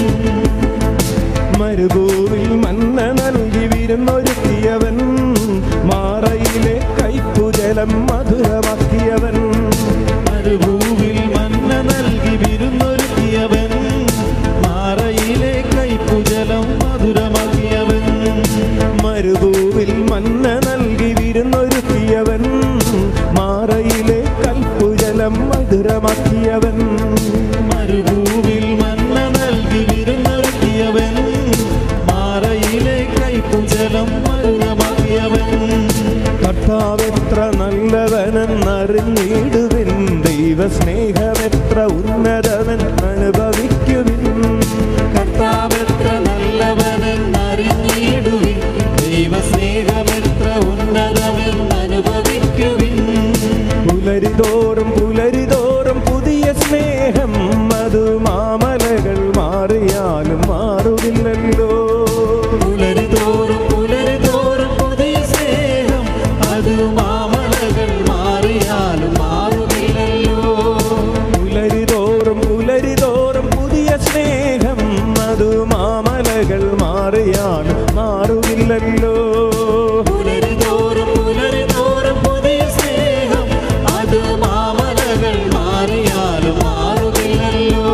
A: മരുഭൂവിൽ മന്ന നൽകി വിരുന്നൊരുക്കിയവൻ, മാറയിലെ കൈപ്പുജലം മധുരമാക്കിയവൻ, മരുഭൂവിൽ മന്ന നൽകി വിരുന്നൊരുക്കിയവൻ, മാറയിലെ കൈപ്പുജലം മധുരമാക്കിയവൻ, മരുഭൂവിൽ മന്ന നൽകി വിരുന്നൊരുക്കിയവൻ, മാറയിലെ കൽപ്പുജലം മധുരമാക്കിയവൻ, മരുഭൂവിൽ മന്ന നൽകി വിരുന്നൊരുക്കിയവൻ, മാറയിലെ കൈപ്പുജലം മധുരമാക്കിയവൻ. കർത്താവെത്ര നല്ലവനെന്നറിഞ്ഞിടുവിൻ, ദൈവസ്നേഹമെത്ര ഉന്നതമെന്നനുഭവിക്കുവിൻ. കർത്താവെത്ര നല്ലവനെന്നറിഞ്ഞിടുവിൻ, ദൈവസ്നേഹമെത്ര ഉന്നതമെന്നനുഭവിക്കുവിൻ. പുലരിതോറും പുലരിതോറും പുതിയ സ്നേഹം, അത് മാമലകൾ മാറിയാലും മാറുകില്ലല്ലോ. പുലരിതോറും പുലരിതോറും പുതിയ സ്നേഹം, അത് മാമലകൾ മാറിയാലും മാറുകില്ലല്ലോ. പുലരിതോറും പുലരിതോറും പുതിയ സ്നേഹം, അത് മാമലകൾ മാറിയാലും മാറുകില്ലല്ലോ. പുലരിതോറും പുലരിതോറും പുതിയ സ്നേഹം, അത് മാമലകൾ മാറിയാലും മാറുകില്ലല്ലോ.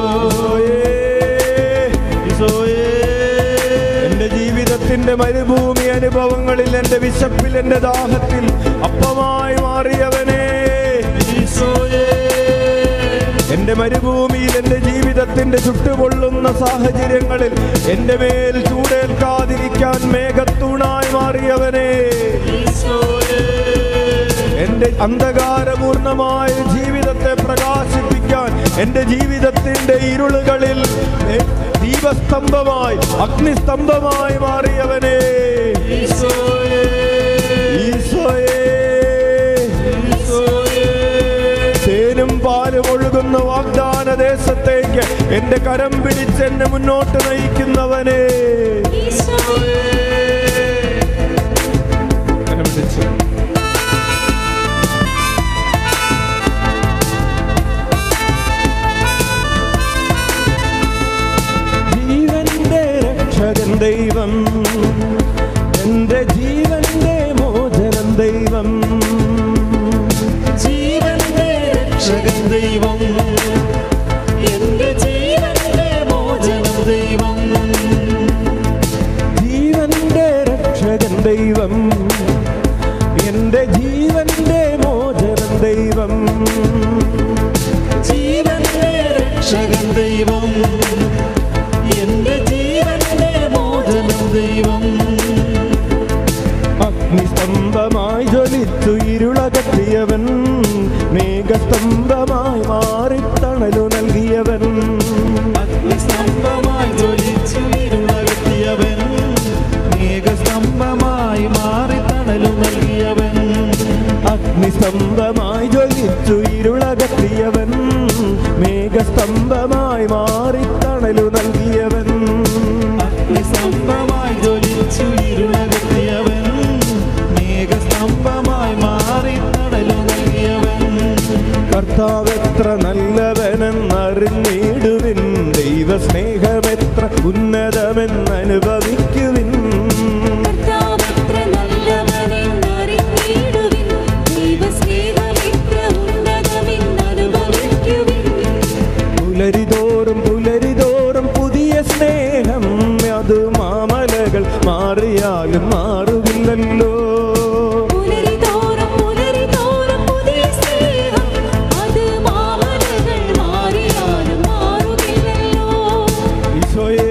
A: എന്റെ ജീവിതത്തിന്റെ മരുഭൂമി അനുഭവങ്ങളിൽ, എന്റെ വിശപ്പിൽ, എന്റെ ദാഹത്തിൽ അപ്പമായി മാറിയവനെ, എന്റെ മരുഭൂമിയിൽ, എന്റെ ജീവിതത്തിന്റെ ചുട്ടുപൊള്ളുന്ന സാഹചര്യങ്ങളിൽ എന്റെ മേൽ ചൂടേൽക്കാതിരിക്കാൻ മേഘത്തൂണായി മാറിയവനെ, എന്റെ അന്ധകാരപൂർണമായ ജീവിതത്തെ പ്രകാശിപ്പിക്കാൻ, എന്റെ ജീവിതത്തിന്റെ ഇരുളുകളിൽ ദീപസ്തംഭമായി അഗ്നിസ്തംഭമായി മാറിയവനെ, ഈശോയേ, ഈശോയേ. തേനും പാലും ഒഴുകുന്ന വാഗ്ദാന ദേശത്തേക്ക് എന്റെ കരം പിടിച്ച് എന്നെ മുന്നോട്ട് നയിക്കുന്നവനെ, കരം പിടിച്ച് ജീവന്റെ രക്ഷകൻ ദൈവം, എന്റെ ജീവന്റെ മോചനം ദൈവം, ജീവന്റെ രക്ഷകൻ ദൈവം, എന്റെ ജീവന്റെ മോചനം ദൈവം, ജീവന്റെ രക്ഷകൻ ദൈവം, എന്റെ ജീവന്റെ മോചനം ദൈവം, ജീവന്റെ രക്ഷകൻ ദൈവം, എന്റെ ജീവന്റെ മോചനം ദൈവം. അഗ്നിസ്തംഭമായി ജ്വലിച്ചു ഇരുളകറ്റിയവൻ, മേഘസ്തംഭമായി മാറി തണലു നൽകിയവൻ, അഗ്നിസ്തംഭമായി ജ്വലിച്ചു ഇരുളകറ്റിയവൻ, മേഘസ്തംഭമായി മാറി തണലു നൽകിയവൻ, അഗ്നിസ്തംഭമായി ജ്വലിച്ചു ഇരുളകറ്റിയവൻ, മേഘസ്തംഭമായി മാറി തണലു നൽകിയവൻ, അഗ്നിസ്തംഭമായി ജ്വലിച്ചു കർത്താവെത്ര നല്ലവനെന്നറിഞ്ഞിടുവിൻ, ദൈവസ്നേഹമെത്ര ഉന്നതമെന്നനുഭവിക്കുവിൻ.
C: കർത്താവെത്ര നല്ലവനെന്നറിഞ്ഞിടുവിൻ, ദൈവസ്നേഹമെത്ര ഉന്നതമെന്നനുഭവിക്കുവിൻ.
A: പുലരിതോറും പുലരിതോറും പുതിയ സ്നേഹം, അത് മാമലകൾ മാറിയാലും മാറുകില്ലല്ലോ.
C: പുലരിതോറും പുലരിതോറും പുതിയ സ്നേഹം, അത് മാമലകൾ മാറിയാലും മാറുകില്ലല്ലോ.
A: ഈശോയേ,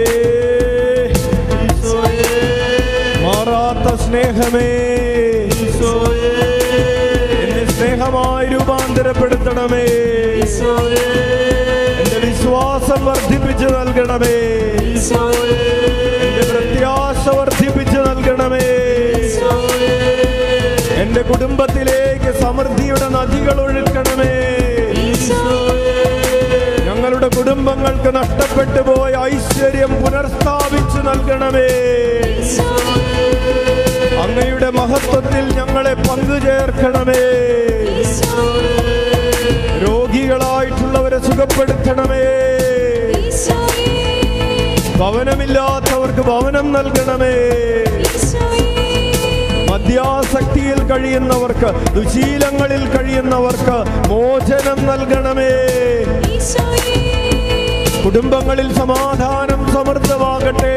A: ഈശോയേ, മാറാത്ത സ്നേഹമേ, ഈശോയേ, എന്നെ സ്നേഹമായി രൂപാന്തരപ്പെടുത്തണമേ. ഈശോയേ, എന്റെ വിശ്വാസം വർദ്ധിപ്പിച്ചു നൽകണമേ. ഈശോയേ, എന്റെ പ്രത്യാശ വർദ്ധിപ്പിച്ചു നൽകണമേ. ഈശോയേ, എന്റെ കുടുംബത്തിലേക്ക് സമൃദ്ധിയുടെ നദികൾ ഒഴുക്കണമേ. ഈശോയേ, ഞങ്ങളുടെ കുടുംബങ്ങൾക്ക് നഷ്ടപ്പെട്ടു പോയ ഐശ്വര്യം പുനർസ്ഥാപിച്ചു നൽകണമേ. അങ്ങയുടെ മഹത്വത്തിൽ ഞങ്ങളെ പങ്കുചേർക്കണമേ. രോഗികളായിട്ടുള്ളവരെ സുഖപ്പെടുത്തണമേ. ഭവനമില്ലാത്തവർക്ക് ഭവനം നൽകണമേ. മദ്യാസക്തിയിൽ കഴിയുന്നവർക്ക്, ദുശീലങ്ങളിൽ കഴിയുന്നവർക്ക് മോചനം നൽകണമേ. കുടുംബങ്ങളിൽ സമാധാനം സമൃദ്ധമാകട്ടെ.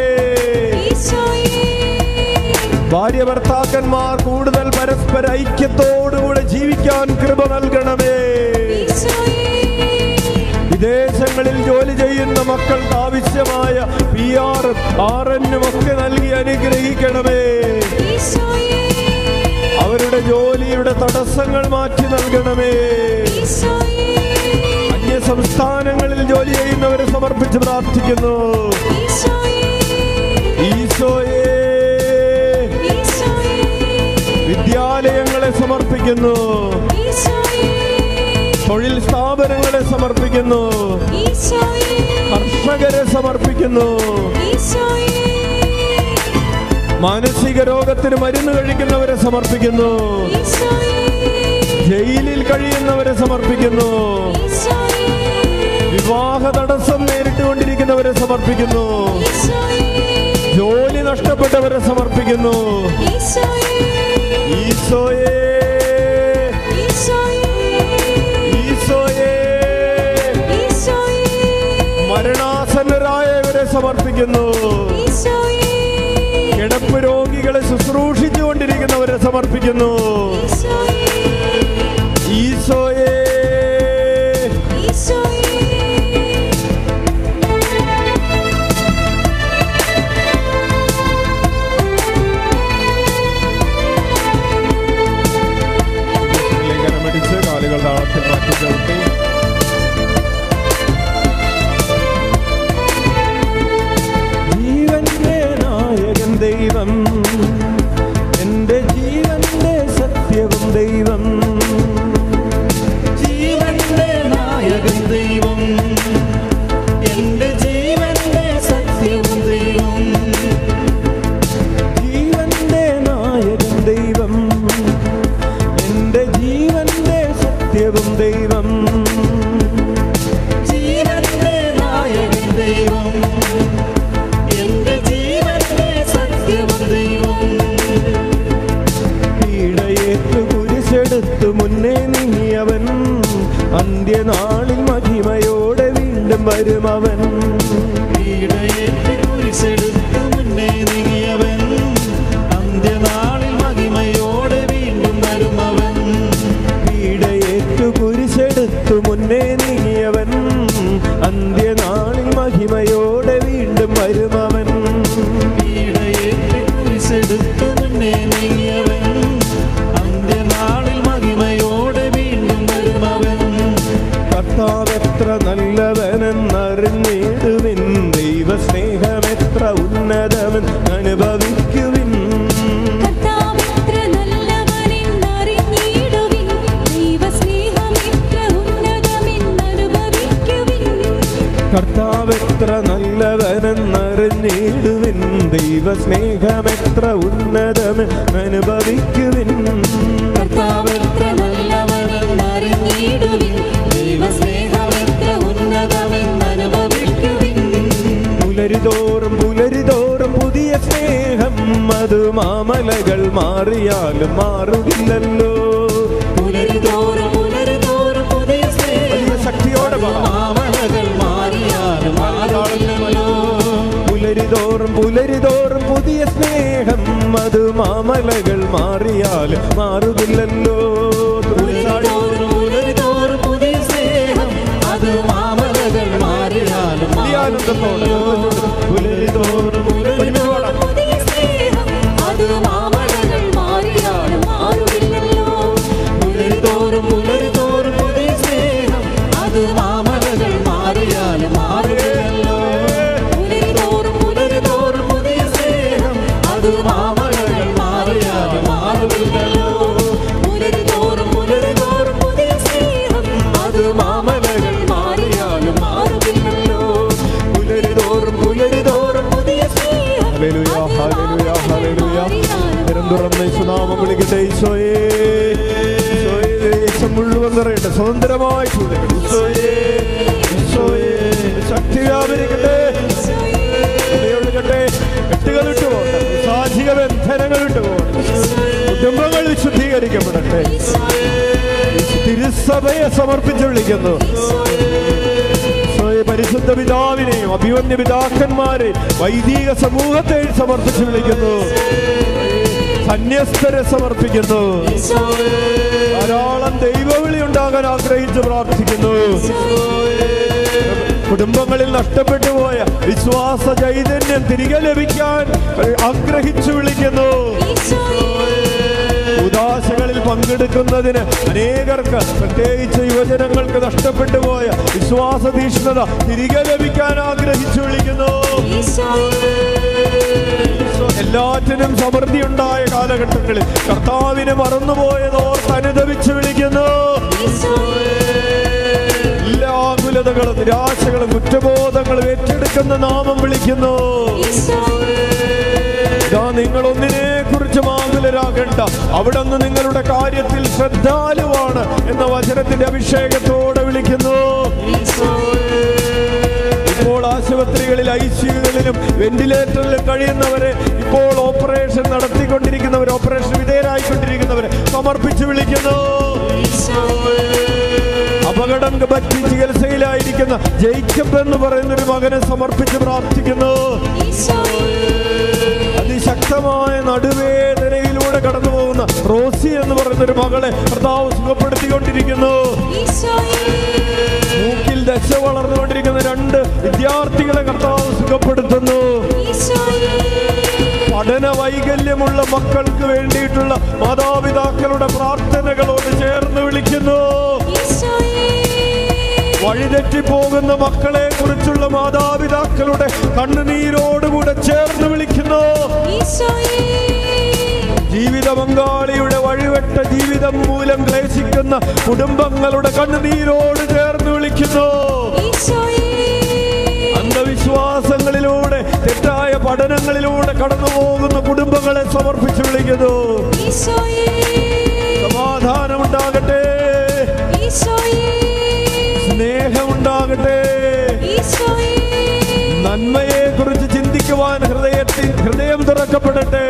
A: ഭാര്യ ഭർത്താക്കന്മാർ കൂടുതൽ പരസ്പര ഐക്യത്തോടുകൂടെ ജീവിക്കാൻ കൃപ നൽകണമേ. വിദേശങ്ങളിൽ ജോലി ചെയ്യുന്ന മക്കൾക്ക് ആവശ്യമായ പി ആറും ആർ എന്നും ഒക്കെ നൽകി അനുഗ്രഹിക്കണമേ. അവരുടെ ജോലിയുടെ തടസ്സങ്ങൾ മാറ്റി നൽകണമേ. അന്യ സംസ്ഥാനങ്ങളിൽ ജോലി ചെയ്യുന്നവരെ സമർപ്പിച്ച് പ്രാർത്ഥിക്കുന്നു. ഈശോയെ, വിദ്യാലയങ്ങളെ സമർപ്പിക്കുന്നു. തൊഴിൽ സ്ഥാപനങ്ങളെ സമർപ്പിക്കുന്നു. കർഷകരെ സമർപ്പിക്കുന്നു. മാനസിക രോഗത്തിന് മരുന്ന് കഴിക്കുന്നവരെ സമർപ്പിക്കുന്നു. ജയിലിൽ കഴിയുന്നവരെ സമർപ്പിക്കുന്നു. വിവാഹ തടസ്സം നേരിട്ടുകൊണ്ടിരിക്കുന്നവരെ സമർപ്പിക്കുന്നു. ജോലി നഷ്ടപ്പെട്ടവരെ സമർപ്പിക്കുന്നു. ഈശോയെ, മരണാസന്നരായവരെ സമർപ്പിക്കുന്നു. കിടപ്പ് രോഗികളെ ശുശ്രൂഷിച്ചുകൊണ്ടിരിക്കുന്നവരെ സമർപ്പിക്കുന്നു. ഈശോയെ, ലിംഗനമടിച്ച് കാലുകൾ താളത്തിൽ മാറ്റി ചവിട്ടി ദൈവം, എന്റെ ജീവന്റെ സത്യവും ദൈവം.
B: ജീവന്റെ നായകൻ ദൈവം, എന്റെ ജീവന്റെ സത്യവും ദൈവം.
A: ജീവന്റെ നായകൻ ദൈവം, എന്റെ ജീവന്റെ സത്യവും ദൈവം.
B: ജീവന്റെ നായകൻ ദൈവം, എന്റെ ജീവന്റെ സത്യവും ദൈവം.
A: പീഡയേറ്റു കുരിശെടുത്തു മുന്നേ നീങ്ങിയവൻ, അന്ത്യനാളിൽ മഹിമയോടെ വീണ്ടും വരുമവൻ.
B: പീഡയേറ്റു കുരിശെടുത്തു മുന്നേ നീങ്ങിയവൻ, അന്ത്യനാളിൽ മഹിമയോടെ വീണ്ടും വരുമവൻ.
A: പീഡയേറ്റു കുരിശെടുത്തു മുന്നേ നീങ്ങിയവൻ, അന്ത്യനാളിൽ മഹിമയോടെ വീണ്ടും വരുമവൻ.
B: പീഡയേറ്റു കുരിശെടുത്തു മുന്നേ നീങ്ങിയവൻ, അന്ത്യനാളിൽ മഹിമയോടെ വീണ്ടും വരുമവൻ.
A: കർത്താവെത്ര നല്ലവനെന്നറിഞ്ഞിടുവിൻ, ദൈവസ്നേഹമെത്ര ഉന്നതമെന്ന് അനുഭവിക്കുവിൻ.
C: കർത്താവെത്ര നല്ലവനെന്നറിഞ്ഞിടുവിൻ, ദൈവസ്നേഹമെത്ര ഉന്നതമെന്നനുഭവിക്കുവിൻ.
A: കർത്താവെത്ര നല്ലവനെന്നറിഞ്ഞിടുവിൻ, ദൈവസ്നേഹമെത്ര ഉന്നതമെന്ന് അനുഭവിക്കുവിൻ.
C: കർത്താവെത്ര നല്ലവനെന്നറിഞ്ഞിടുവിൻ,
A: പുലരിതോറും പുലരിതോറും പുതിയ സ്നേഹം അത് മാമലകൾ മാറിയാലും മാറുകില്ലല്ലോ.
B: പുലരിതോറും പുലരിതോറും പുതിയ സ്നേഹം
A: ശക്തിയോടെ
B: മാമലകൾ മാറിയാലും മാറുകില്ലല്ലോ.
A: പുലരിതോറും പുലരിതോറും പുതിയ സ്നേഹം അത് മാമലകൾ മാറിയാലും മാറുകില്ലല്ലോ.
B: പുലരിതോറും പുലരിതോറും പുതിയ സ്നേഹം അത് മാമലകൾ മാറിയാലും
A: ആനന്ദത്തോടെ
B: പുലരിതോറും പുലരിതോറും പുതിയ സ്നേഹം അത് മാമലകൾ മാറിയാലും മാറുകില്ലല്ലോ. പുലരിതോറും പുലരിതോറും പുതിയ സ്നേഹം അത് മാമലകൾ മാറിയാലും മാറുകില്ലല്ലോ. പുലരിതോറും പുലരിതോറും പുതിയ സ്നേഹം അത് മാമലകൾ മാറിയാലും മാറുകില്ലല്ലോ. പുലരിതോറും പുലരിതോറും പുതിയ സ്നേഹം അത് മാമലകൾ മാറിയാലും മാറുകില്ലല്ലോ. പുലരിതോറും പുലരിതോറും പുതിയ സ്നേഹം.
A: ഹല്ലേലൂയ ഹല്ലേലൂയ ഹല്ലേലൂയ. നിരന്തരം യേശുനാമം വിളിക്കട്ടെ. ഈശോയേ ഈശോയേ ദേശം മുഴുവൻ നിറയട്ടെ. സ്വതന്ത്രമായി ഈശോയേ ഈശോയേ ശക്തി വ്യാപരിക്കട്ടെ. ഒഴുകട്ടെ. കെട്ടുകൾ വിട്ടുപോകട്ടെ. സാഹചിക ബന്ധനങ്ങൾ വിട്ടുപോകട്ടെ. കുടുംബങ്ങൾ വിശുദ്ധീകരിക്കപ്പെടട്ടെ. തിരുസഭയെ സമർപ്പിച്ച് വിളിക്കുന്നു. പരിശുദ്ധ പിതാവിനെയും അഭിമന്യ പിതാക്കന്മാരെ വൈദിക സമൂഹത്തെ സമർപ്പിച്ച് വിളിക്കുന്നു. സന്യസ്തരെ സമർപ്പിക്കുന്നു. ധാരാളം ദൈവവിളി ഉണ്ടാകാൻ ആഗ്രഹിച്ച് പ്രാർത്ഥിക്കുന്നു. കുടുംബങ്ങളിൽ നഷ്ടപ്പെട്ടു പോയ വിശ്വാസ ചൈതന്യം തിരികെ ലഭിക്കാൻ ആഗ്രഹിച്ചു വിളിക്കുന്നു. ഉദാശകളിൽ പങ്കെടുക്കുന്നതിന് അനേകർക്ക്, പ്രത്യേകിച്ച് യുവജനങ്ങൾക്ക് നഷ്ടപ്പെട്ടു പോയ വിശ്വാസ തീഷ്ണത തിരികെ ലഭിക്കാൻ ആഗ്രഹിച്ചു വിളിക്കുന്നു. എല്ലാറ്റിനും സമൃദ്ധി ഉണ്ടായ കാലഘട്ടങ്ങളിൽ കർത്താവിനെ മറന്നുപോയത് ഓർത്ത് അനുദപിച്ചു വിളിക്കുന്നു. എല്ലാ ആകുലതകളും നിരാശകളും കുറ്റബോധങ്ങളും ഏറ്റെടുക്കുന്ന നാമം വിളിക്കുന്നു. ഇതാ നിങ്ങൾ ഒന്നിനെ കുറിച്ചും ആകുലരാകേണ്ട, അവിടുന്ന് നിങ്ങളുടെ കാര്യത്തിൽ ശ്രദ്ധാലുവാണ് എന്ന വചനത്തിന്റെ അഭിഷേകത്തോടെ വിളിക്കുന്നു. ഇപ്പോൾ ആശുപത്രികളിൽ, ഐസിയുകളിലും വെന്റിലേറ്ററിലും കഴിയുന്നവരെ, ഇപ്പോൾ ഓപ്പറേഷൻ നടത്തിക്കൊണ്ടിരിക്കുന്നവർ, ഓപ്പറേഷൻ വിധേയരായിക്കൊണ്ടിരിക്കുന്നവരെ സമർപ്പിച്ച് വിളിക്കുന്നു. അപകടം പറ്റി ചികിത്സയിലായിരിക്കുന്ന ജയിക്കബ് എന്ന് പറയുന്ന ഒരു മകനെ സമർപ്പിച്ച് പ്രാർത്ഥിക്കുന്നു. അതിശക്തമായ നടുവേദനയിലൂടെ കടന്നു പോകുന്ന റോസി എന്ന് പറയുന്ന ഒരു മകളെ കർത്താവ് സുഖപ്പെടുത്തിക്കൊണ്ടിരിക്കുന്നു. മൂക്കിൽ ദശ വളർന്നുകൊണ്ടിരിക്കുന്ന രണ്ട് വിദ്യാർത്ഥികളെ കർത്താവ് സുഖപ്പെടുത്തുന്നു. പഠന വൈകല്യമുള്ള മക്കൾക്ക് വേണ്ടിയിട്ടുള്ള മാതാപിതാക്കളുടെ പ്രാർത്ഥനകളോട് ചേർന്ന് വിളിക്കുന്നു. വഴിതെറ്റിപ്പോകുന്ന മക്കളെ കുറിച്ചുള്ള മാതാപിതാക്കളുടെ കണ്ണുനീരോടുകൂടെ ചേർന്ന് വിളിക്കുന്നു. ജീവിത പങ്കാളിയുടെ വഴിവെട്ട ജീവിതം മൂലം ക്ലേശിക്കുന്ന കുടുംബങ്ങളുടെ കണ്ണുനീരോട് ചേർന്ന് വിളിക്കുന്നു. അന്ധവിശ്വാസങ്ങളിലൂടെ, തെറ്റായ പഠനങ്ങളിലൂടെ കടന്നു പോകുന്ന കുടുംബങ്ങളെ സമർപ്പിച്ച് വിളിക്കുന്നു. സമാധാനമുണ്ടാകട്ടെ, സ്നേഹമുണ്ടാകട്ടെ, നന്മയെ കുറിച്ച് ചിന്തിക്കുവാൻ ഹൃദയത്തിൽ ഹൃദയം തുറക്കപ്പെടട്ടെ.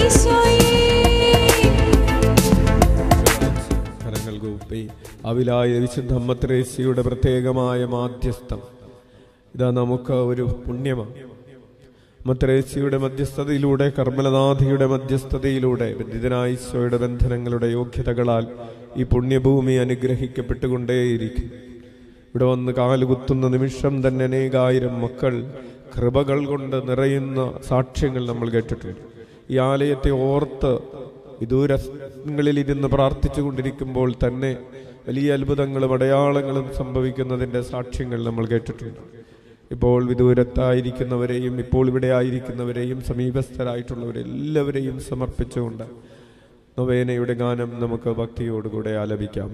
A: കരങ്ങൾ കൂപ്പി അവിലായ വിശുദ്ധ അമ്മ ത്രേസ്യയുടെ പ്രത്യേകമായ മാധ്യസ്ഥം ഇതാ നമുക്ക് ഒരു പുണ്യമാണ്. അമ്മ ത്രേസ്യയുടെ മധ്യസ്ഥതയിലൂടെ, കർമ്മലനാഥിയുടെ മധ്യസ്ഥതയിലൂടെ ബന്ധിതനായ ഈശോയുടെ ബന്ധനങ്ങളുടെ യോഗ്യതകളാൽ ഈ പുണ്യഭൂമി അനുഗ്രഹിക്കപ്പെട്ടുകൊണ്ടേയിരിക്കും. ഇവിടെ വന്ന് കാലുകുത്തുന്ന നിമിഷം തന്നെ അനേകായിരം മക്കൾ കൃപകൾ കൊണ്ട് നിറയുന്ന സാക്ഷ്യങ്ങൾ നമ്മൾ കേട്ടിട്ടുണ്ട്. ഈ ആലയത്തെ ഓർത്ത് വിദൂരങ്ങളിലിരുന്ന് പ്രാർത്ഥിച്ചു കൊണ്ടിരിക്കുമ്പോൾ തന്നെ വലിയ അത്ഭുതങ്ങളും അടയാളങ്ങളും സംഭവിക്കുന്നതിൻ്റെ സാക്ഷ്യങ്ങൾ നമ്മൾ കേട്ടിട്ടുണ്ട്. ഇപ്പോൾ വിദൂരത്തായിരിക്കുന്നവരെയും ഇപ്പോൾ ഇവിടെ ആയിരിക്കുന്നവരെയും സമീപസ്ഥരായിട്ടുള്ളവരെല്ലാവരെയും സമർപ്പിച്ചുകൊണ്ട് നൊവേനയുടെ ഗാനം നമുക്ക് ഭക്തിയോടുകൂടെ ആലപിക്കാം.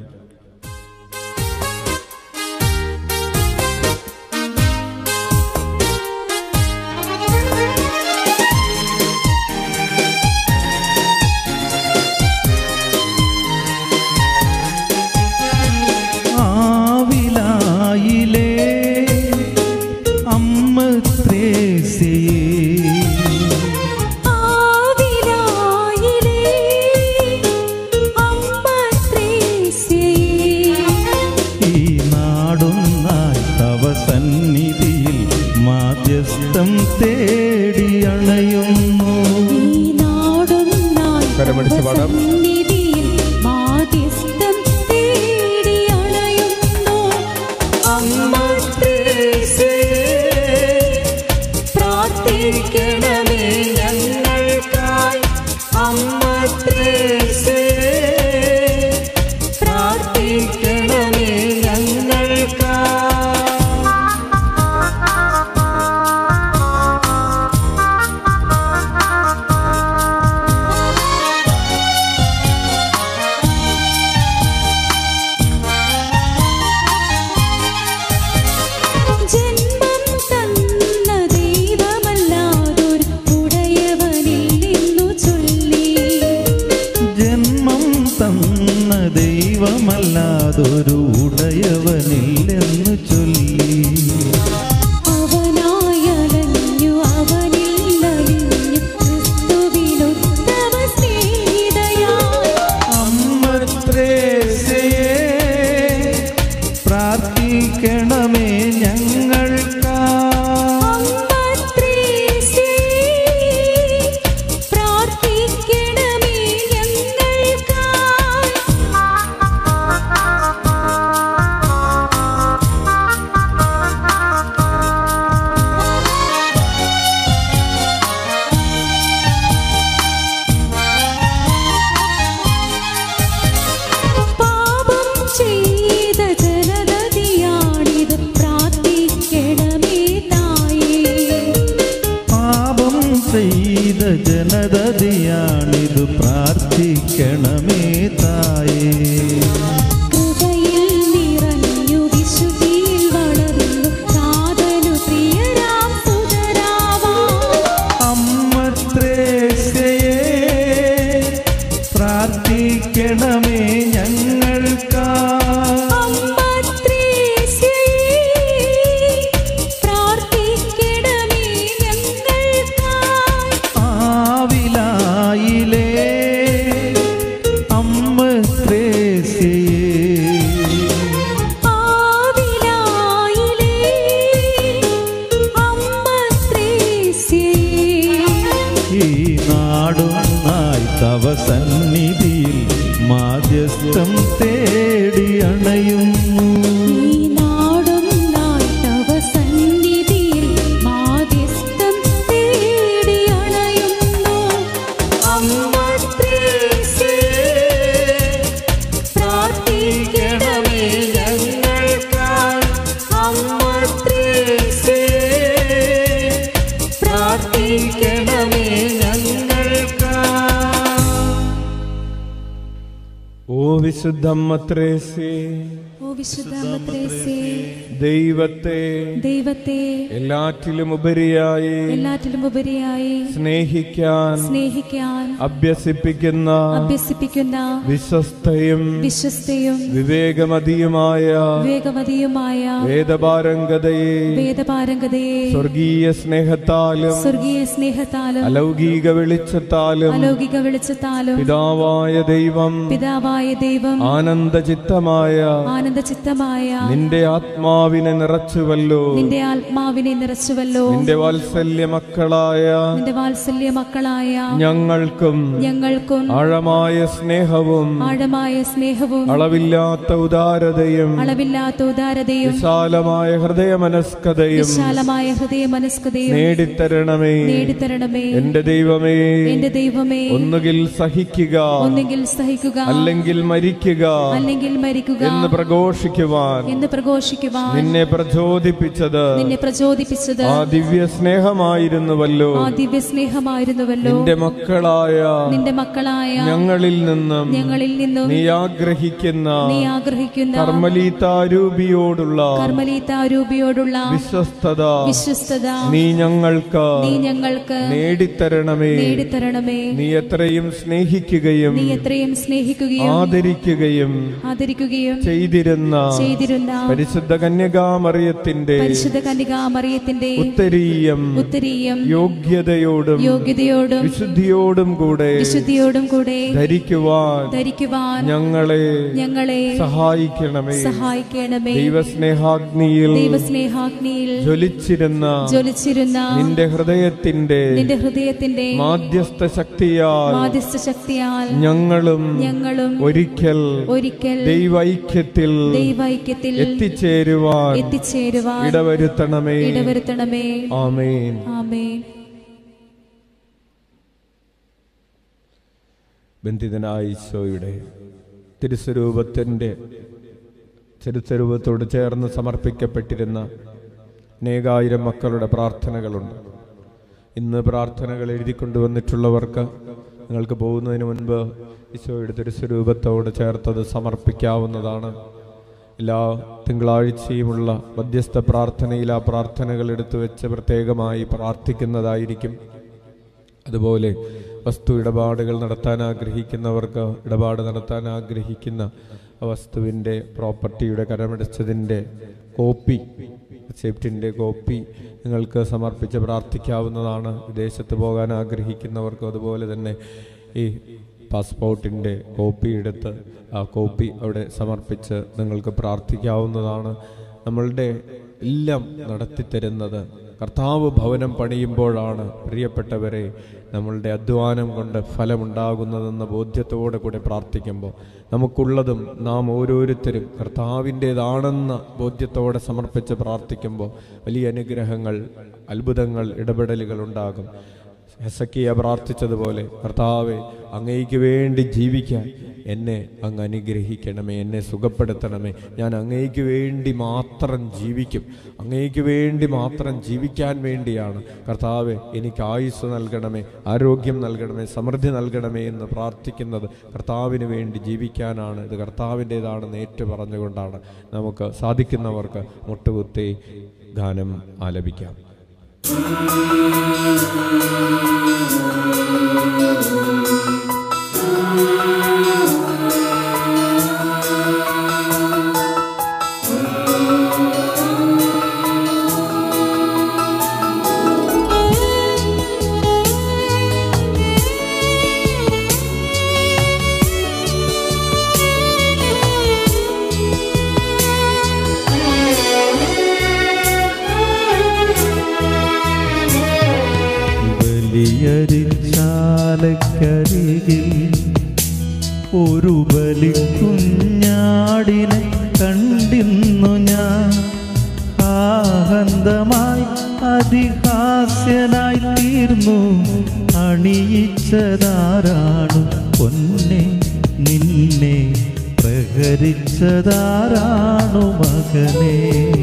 B: ആവിലായിലെ അമ്മ ത്രേസ്യ മാധ്യസ്ഥം തേടി അണയുന്നു.
C: ഈ നാടൊന്നായി
A: കരമടിച്ച് പാടാം.
C: സന്നിധിയിൽ മാധ്യസ്ഥം തേടി അണയുന്നു.
B: അമ്മ ത്രേസ്യയേ, പ്രാർത്ഥിക്കണമേ ഞങ്ങൾക്കായി. അമ്മ ത്രേസ്യയേ, പ്രാർത്ഥിക്കണമേ ഞങ്ങൾക്കായി.
C: ജന്മം തന്ന ദൈവമല്ലാതൊരു ഉടയവനില്ലെന്നു ചൊല്ലി.
B: ജന്മം തന്ന ദൈവമല്ലാതൊരു ഉടയവനില്ലെന്നു ചൊല്ലി.
C: അവനായലഞ്ഞു അവനിൽ അലിഞ്ഞു ക്രിസ്തുവിനുത്തമ സ്നേഹിതയായി.
B: അമ്മ ത്രേസ്യയേ, പ്രാർത്ഥിക്കണമേ ഞങ്ങൾക്കായി.
C: അമ്മ ത്രേസ്യയേ, പ്രാർത്ഥിക്കണമേ ഞങ്ങൾക്കായി. പാപം ചെയ്ത ജനതയാണിത്, പ്രാർത്ഥിക്കണമേ തായേ.
B: പാപം ചെയ്ത ജനതയാണിത്, പ്രാർത്ഥിക്കണമേ തായേ.
C: കൃപയിൽ നിറഞ്ഞു വിശുദ്ധിയിൽ വളർന്നു താതനു പ്രിയരാം സുതരാവാം.
B: അമ്മ ത്രേസ്യയേ, പ്രാർത്ഥിക്കണമേ ഞങ്ങൾക്കായി.
C: അമ്മ ത്രേസ്യയേ, പ്രാർത്ഥിക്കണമേ ഞങ്ങൾക്കായി.
B: ആവിലായിലേ അമ്മ ത്രേസ്യയേ,
C: ആവിലായിലേ അമ്മ ത്രേസ്യയേ.
B: ഈ നാടൊന്നായി തവ സന്നിധിയിൽ മാധ്യസ്ഥം തേടി അണയുന്നു.
C: ഈ നാടൊന്നായി തവ സന്നിധിയിൽ മാധ്യസ്ഥം തേടി അണയുന്നു.
B: അമ്മ ത്രേസ്യയേ, പ്രാർത്ഥിക്കണമേ ഞങ്ങൾക്കായി. അമ്മ ത്രേസ്യയേ, പ്രാർത്ഥിക്കണമേ ഞങ്ങൾക്കായി.
A: ഓ വിശുദ്ധമ്മ ത്രേസ്യേ,
C: ഓ വിശുദ്ധ അമ്മ ത്രേസ്യേ,
A: ദൈവത്തെ
C: ദൈവത്തെ
A: എല്ലാറ്റിലും ഉപരിയായി
C: എല്ലാറ്റിലും ഉപരിയായി
A: സ്നേഹിക്കാൻ
C: സ്നേഹിക്കാൻ
A: അഭ്യസിപ്പിക്കുന്ന
C: അഭ്യസിപ്പിക്കുന്ന
A: വിശ്വസ്തയും
C: വിശ്വസ്തയും
A: വിവേകമതിയുമായ
C: വിവേകമതിയുമായ
A: വേദപാരംഗതയെ
C: വേദപാരംഗതയെ
A: സ്വർഗീയ സ്നേഹത്താലും
C: സ്വർഗീയ സ്നേഹത്താലും
A: അലൗകിക വെളിച്ചത്താലും
C: അലൗകിക വെളിച്ചത്താലും
A: പിതാവായ ദൈവം
C: പിതാവായ ദൈവം
A: ആനന്ദചിത്തമായ
C: ആനന്ദചിത്തമായ
A: നിന്റെ ആത്മാവിനെ നിറച്ചുവല്ലോ.
C: നിന്റെ ആത്മാവിനെ നിറച്ചുവല്ലോ.
A: നിന്റെ വാത്സല്യ മക്കളായ
C: നിന്റെ വാത്സല്യ മക്കളായ
A: ഞങ്ങൾക്കും
C: ഞങ്ങൾക്കും
A: ആഴമായ സ്നേഹവും
C: ആഴമായ സ്നേഹവും
A: അളവില്ലാത്ത ഉദാരതയും
C: അളവില്ലാത്ത ഉദാരതയും
A: വിശാലമായ ഹൃദയമനസ്കതയും
C: വിശാലമായ ഹൃദയ മനസ്കതയും
A: നേടിത്തരണമേ.
C: നേടിത്തരണമേ.
A: എന്റെ ദൈവമേ,
C: എന്റെ ദൈവമേ,
A: ഒന്നുകിൽ സഹിക്കുക
C: ഒന്നുകിൽ സഹിക്കുക
A: അല്ലെങ്കിൽ മരിക്കുക
C: അല്ലെങ്കിൽ മരിക്കുക
A: എന്ന് പ്രഘോഷിക്കുവാൻ
C: എന്ന് പ്രഘോഷിക്കുവാൻ
A: നിന്നെ പ്രചോദിപ്പിച്ചത്
C: നിന്നെ പ്രചോദിപ്പിച്ചത്
A: ആ ദിവ്യ സ്നേഹമായിരുന്നുവല്ലോ.
C: ആ ദിവ്യ സ്നേഹമായിരുന്നുവല്ലോ.
A: നിന്റെ മക്കളായ
C: നിന്റെ മക്കളായ
A: ഞങ്ങളിൽ നിന്നും
C: ഞങ്ങളിൽ നിന്നും
A: നീ ആഗ്രഹിക്കുന്ന
C: നീ ആഗ്രഹിക്കുന്ന
A: കർമ്മലീതാരൂപിയോടുള്ള
C: കർമ്മലീതാരൂപിയോടുള്ള
A: വിശ്വസ്തത
C: വിശ്വസ്തത
A: നീ ഞങ്ങൾക്ക്
C: നീ ഞങ്ങൾക്ക്
A: നേടിത്തരണമേ.
C: നേടിത്തരണമേ.
A: നീ എത്രയും സ്നേഹിക്കുകയും
C: നീ എത്രയും സ്നേഹിക്കുകയും
A: ആദരിക്കുകയും
C: ആദരിക്കുകയും
A: ചെയ്തിരുന്നു. ചെയ്തിരുന്ന
C: ചെയ്തിരുന്ന
A: പരിശുദ്ധ കന്യകാമറിയത്തിന്റെ
C: പരിശുദ്ധ കന്യകാമറിയത്തിന്റെ
A: ഉത്തരീയം
C: ഉത്തരീയം
A: യോഗ്യതയോടും
C: യോഗ്യതയോടും
A: വിശുദ്ധിയോടും കൂടെ
C: വിശുദ്ധിയോടും കൂടെ
A: ധരിക്കുവാൻ
C: ധരിക്കുവാൻ
A: ഞങ്ങളെ
C: ഞങ്ങളെ
A: സഹായിക്കണമേ.
C: സഹായിക്കണമേ.
A: ദൈവസ്നേഹാഗ്നിയിൽ
C: ദൈവസ്നേഹാഗ്നിയിൽ
A: ജ്വലിച്ചിരുന്ന
C: ജ്വലിച്ചിരുന്ന
A: നിന്റെ ഹൃദയത്തിന്റെ
C: നിന്റെ ഹൃദയത്തിന്റെ
A: മാധ്യസ്ഥ ശക്തിയാൽ
C: മാധ്യസ്ഥ ശക്തിയാൽ
A: ഞങ്ങളും
C: ഞങ്ങളും
A: ഒരിക്കൽ
C: ഒരിക്കൽ
A: ദൈവൈക്യത്തിൽ
C: ദൈവൈക്യത്തിൽ
A: എത്തിച്ചേരുവാൻ
C: എത്തിച്ചേരുവാൻ
A: ഇടവരുത്തണമേ.
C: ഇടവരുത്തണമേ.
A: ആമേൻ.
C: ആമേൻ.
A: ബന്ധിതനായ ഈശോയുടെ തിരുസ്വരൂപത്തിന്റെ തിരുസ്വരൂപത്തോട് ചേർന്ന് സമർപ്പിക്കപ്പെട്ടിരുന്ന അനേകായിരം മക്കളുടെ പ്രാർത്ഥനകളുണ്ട്. ഇന്ന് പ്രാർത്ഥനകൾ എഴുതിക്കൊണ്ടുവന്നിട്ടുള്ളവർക്ക് നിങ്ങൾക്ക് പോകുന്നതിന് മുൻപ് ഈശോയുടെ തിരുസ്വരൂപത്തോട് ചേർത്തത് സമർപ്പിക്കാവുന്നതാണ്. എല്ലാ തിങ്കളാഴ്ചയുമുള്ള മധ്യസ്ഥ പ്രാർത്ഥനയിൽ ആ പ്രാർത്ഥനകൾ എടുത്തു വെച്ച് പ്രത്യേകമായി പ്രാർത്ഥിക്കുന്നതായിരിക്കും. അതുപോലെ വസ്തു ഇടപാടുകൾ നടത്താൻ ആഗ്രഹിക്കുന്നവർക്ക് ഇടപാട് നടത്താൻ ആഗ്രഹിക്കുന്ന വസ്തുവിൻ്റെ പ്രോപ്പർട്ടിയുടെ കരമടച്ചതിൻ്റെ കോപ്പി റിസിപ്റ്റിൻ്റെ കോപ്പി നിങ്ങൾക്ക് സമർപ്പിച്ച് പ്രാർത്ഥിക്കാവുന്നതാണ്. വിദേശത്ത് പോകാൻ ആഗ്രഹിക്കുന്നവർക്കും അതുപോലെ തന്നെ ഈ പാസ്പോർട്ടിൻ്റെ കോപ്പി എടുത്ത് ആ കോപ്പി അവിടെ സമർപ്പിച്ച് നിങ്ങൾക്ക് പ്രാർത്ഥിക്കാവുന്നതാണ്. നമ്മളുടെ എല്ലാം നടത്തിത്തരുന്നത് കർത്താവ് ഭവനം പണിയുമ്പോഴാണ്. പ്രിയപ്പെട്ടവരെ, നമ്മളുടെ അധ്വാനം കൊണ്ട് ഫലമുണ്ടാകുന്നതെന്ന ബോധ്യത്തോടെ കൂടെ പ്രാർത്ഥിക്കുമ്പോൾ നമുക്കുള്ളതും നാം ഓരോരുത്തരും കർത്താവിൻ്റേതാണെന്ന ബോധ്യത്തോടെ സമർപ്പിച്ച് പ്രാർത്ഥിക്കുമ്പോൾ വലിയ അനുഗ്രഹങ്ങൾ, അത്ഭുതങ്ങൾ, ഇടപെടലുകൾ ഉണ്ടാകും. ഹെസക്കിയ പ്രാർത്ഥിച്ചതുപോലെ, കർത്താവെ, അങ്ങയ്ക്ക് വേണ്ടി ജീവിക്കാൻ എന്നെ അങ്ങ് അനുഗ്രഹിക്കണമേ, എന്നെ സുഖപ്പെടുത്തണമേ. ഞാൻ അങ്ങയ്ക്ക് വേണ്ടി മാത്രം ജീവിക്കും, അങ്ങയ്ക്ക് വേണ്ടി മാത്രം ജീവിക്കാൻ വേണ്ടിയാണ്. കർത്താവെ, എനിക്ക് ആയുസ് നൽകണമേ, ആരോഗ്യം നൽകണമേ, സമൃദ്ധി നൽകണമേ എന്ന് പ്രാർത്ഥിക്കുന്നത് കർത്താവിന് വേണ്ടി ജീവിക്കാനാണ്. ഇത് കർത്താവിൻ്റേതാണെന്ന് ഏറ്റു പറഞ്ഞുകൊണ്ടാണ് നമുക്ക് സാധിക്കുന്നവർക്ക് മുട്ടുകുത്തി ഗാനം ആലപിക്കാം.
B: രിച്ചാലക്കരികിൽ ഒരു ബലിക്കുഞ്ഞാടിനെ കണ്ടിന്നു ഞാൻ. ആനന്ദമായി അതിഹാസ്യനായി തീർന്നു. അണിയിച്ചതാരാണു പൊന്നെ, നിന്നെ പ്രഹരിച്ചതാരാണു മകനേ.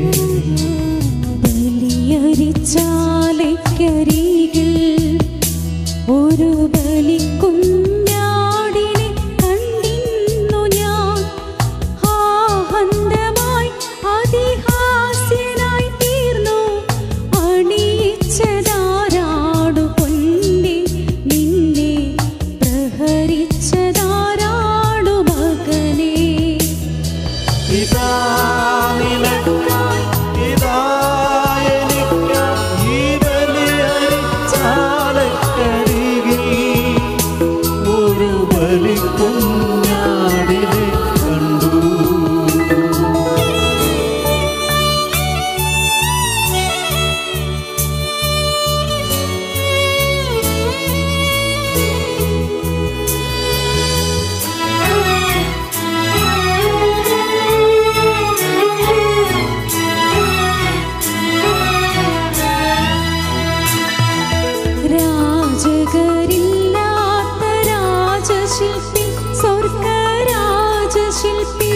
C: ബലിയരിച്ചാലക്കരികിൽ ഒരു ബലിക്കുഞ്ഞാടിനെ കണ്ടിന്നു ഞാൻ. ആനന്ദമായി അതിഹാസ്യനായി തീർന്നു. അണിയിച്ചതാരാണു പൊന്നെ, നിന്നെ പ്രഹരിച്ചതാരാണു മകനേ.
B: ഇതാ നിനക്കായി, ഇതാ എനിക്കായി ഈ ബലിയരിച്ചാലക്കരികിൽ ഒരു ബലിക്കുഞ്ഞാടിനെ കണ്ടു.
C: രാജകരില്ലാത്ത രാജശില്പി, സ്വർഗരാജശില്പി,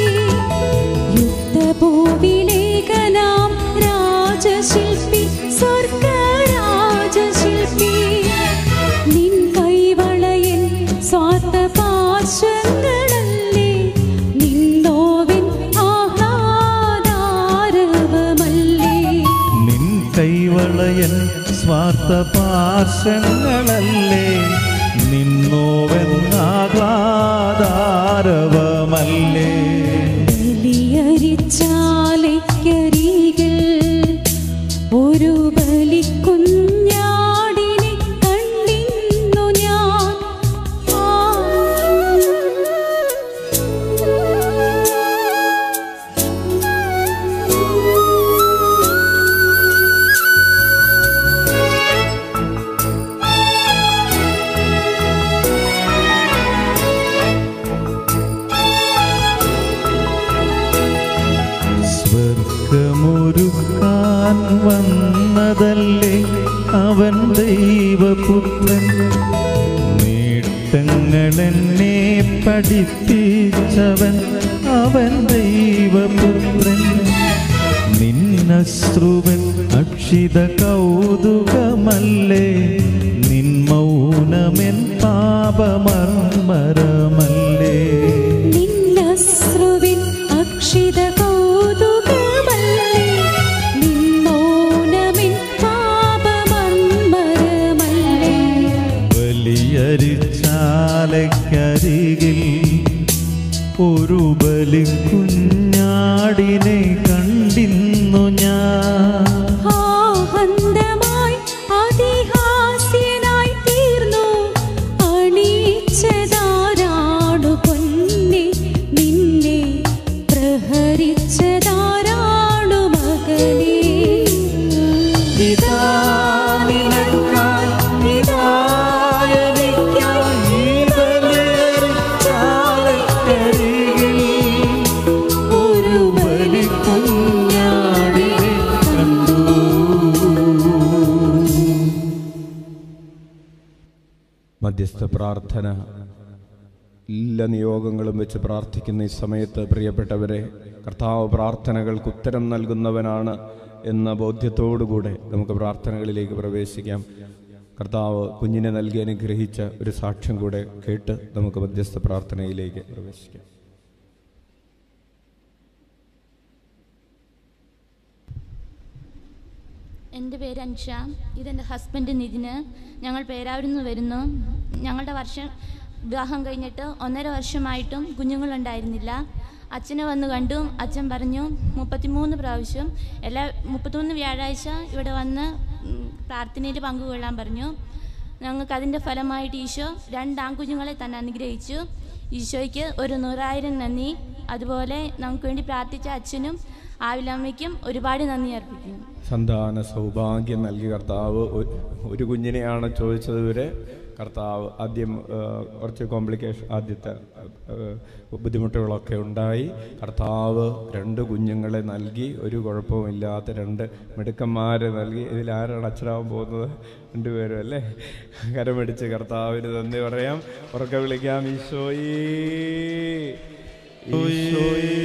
C: യുദ്ധഭൂവിലേഖനാം രാജശില്പി, സ്വർഗരാജശില്പി. നിൻ കൈവളയൻ സ്വാർത്ഥപാശങ്ങളല്ലേ, നിന്നോവൻ ആഹ്ലാദാരവമല്ലേ.
B: നിൻ കൈവളയൻ സ്വാർത്ഥപാശങ്ങളല്ലേ, നിന്നോവെന്നാഹ്ലാദാരവമല്ലേ.
C: ബലിയരിച്ചാലക്കരികിൽ ബലിയരിച്ചാലയ്ക്കരികിൽ ഒരു ബലിക്കുഞ്ഞാടിനെ കണ്ടിന്നു ഞാൻ.
B: സ്വർഗമൊരുക്കാൻ വന്നതല്ലേ അവൻ ദൈവപുത്രൻ. നേട്ടങ്ങളെന്നെ പഠിപ്പിച്ചവൻ അവൻ ദൈവപുത്രൻ. നിന്നശ്രുവൻ അക്ഷിത കൗതുകമല്ലേ, നിൻ മൗനമെൻ പാപമർമരമല്ലേ.
C: നിന്നശ്രുവിൻ അക്ഷിത കൗതുകമല്ലേ, നിൻ മൗനമിൻ പാപമർമരമല്ലേ.
B: ബലിയരിച്ചാലയ്ക്കരികിൽ ഒരു ബലിക്കുഞ്ഞാടിനെ കണ്ടിന്നു ഞാൻ.
C: ആഹന്തമായി അതിഹാസ്യനായി തീർന്നു അണിയിച്ചതാരാണു പൊന്നെ, നിന്നെ പ്രഹരിച്ചതാരാണു മകനേ.
B: ഇതാ നിനക്കായി, ഇതാ എനിക്കായി ഈ ബലിയരിച്ചാലയ്ക്കരികിൽ ഒരു ബലിക്കുഞ്ഞാടിനെ കണ്ടു.
A: മധ്യസ്ഥ പ്രാർത്ഥന. എല്ലാ നിയോഗങ്ങളും വെച്ച് പ്രാർത്ഥിക്കുന്ന ഈ സമയത്ത് പ്രിയപ്പെട്ടവരെ, കർത്താവ് പ്രാർത്ഥനകൾക്ക് ഉത്തരം നൽകുന്നവനാണ് എന്ന ബോധ്യത്തോടുകൂടെ നമുക്ക് പ്രാർത്ഥനകളിലേക്ക് പ്രവേശിക്കാം. കർത്താവ് കുഞ്ഞിനെ നൽകി അനുഗ്രഹിച്ച ഒരു സാക്ഷ്യം കൂടെ കേട്ട് നമുക്ക് മധ്യസ്ഥ പ്രാർത്ഥനയിലേക്ക് പ്രവേശിക്കാം.
D: എൻ്റെ പേര് അൻഷ, ഇതെൻ്റെ ഹസ്ബൻഡ് നിതിന്. ഞങ്ങൾ പേരാവൂരിൽ നിന്ന് വരുന്നു. ഞങ്ങളുടെ വർഷം വിവാഹം കഴിഞ്ഞിട്ട് ഒന്നര വർഷമായിട്ടും കുഞ്ഞുങ്ങളുണ്ടായിരുന്നില്ല. അച്ഛനെ വന്ന് കണ്ടു. അച്ഛൻ പറഞ്ഞു മുപ്പത്തിമൂന്ന് പ്രാവശ്യം എല്ലാ മുപ്പത്തിമൂന്ന് വ്യാഴാഴ്ച ഇവിടെ വന്ന് പ്രാർത്ഥനയിൽ പങ്കുകൊള്ളാൻ പറഞ്ഞു. ഞങ്ങൾക്ക് അതിൻ്റെ ഫലമായിട്ട് ഈശോ രണ്ട് ആൺകുഞ്ഞുങ്ങളെ തന്നെ അനുഗ്രഹിച്ചു. ഈശോയ്ക്ക് ഒരു നൂറായിരം നന്ദി. അതുപോലെ നമുക്ക് വേണ്ടി പ്രാർത്ഥിച്ച അച്ഛനും ആവിലമ്മയ്ക്കും ഒരുപാട് നന്ദി അർപ്പിക്കുന്നു.
A: സന്താന സൗഭാഗ്യം നൽകി കർത്താവ് ഒരു കുഞ്ഞിനെയാണ് ചോദിച്ചത് വരെ. കർത്താവ് ആദ്യം കുറച്ച് കോംപ്ലിക്കേഷൻ, ആദ്യത്തെ ബുദ്ധിമുട്ടുകളൊക്കെ ഉണ്ടായി. കർത്താവ് രണ്ട് കുഞ്ഞുങ്ങളെ നൽകി, ഒരു കുഴപ്പമില്ലാത്ത രണ്ട് മിടുക്കന്മാരെ നൽകി. ഇതിലാരാണ് അച്ഛനാവാൻ പോകുന്നത്? രണ്ടുപേരും അല്ലേ? കരമടിച്ച് കർത്താവിന് നന്ദി പറയാം. ഉറക്കെ വിളിക്കാം, ഈശോയേ ഈശോയേ.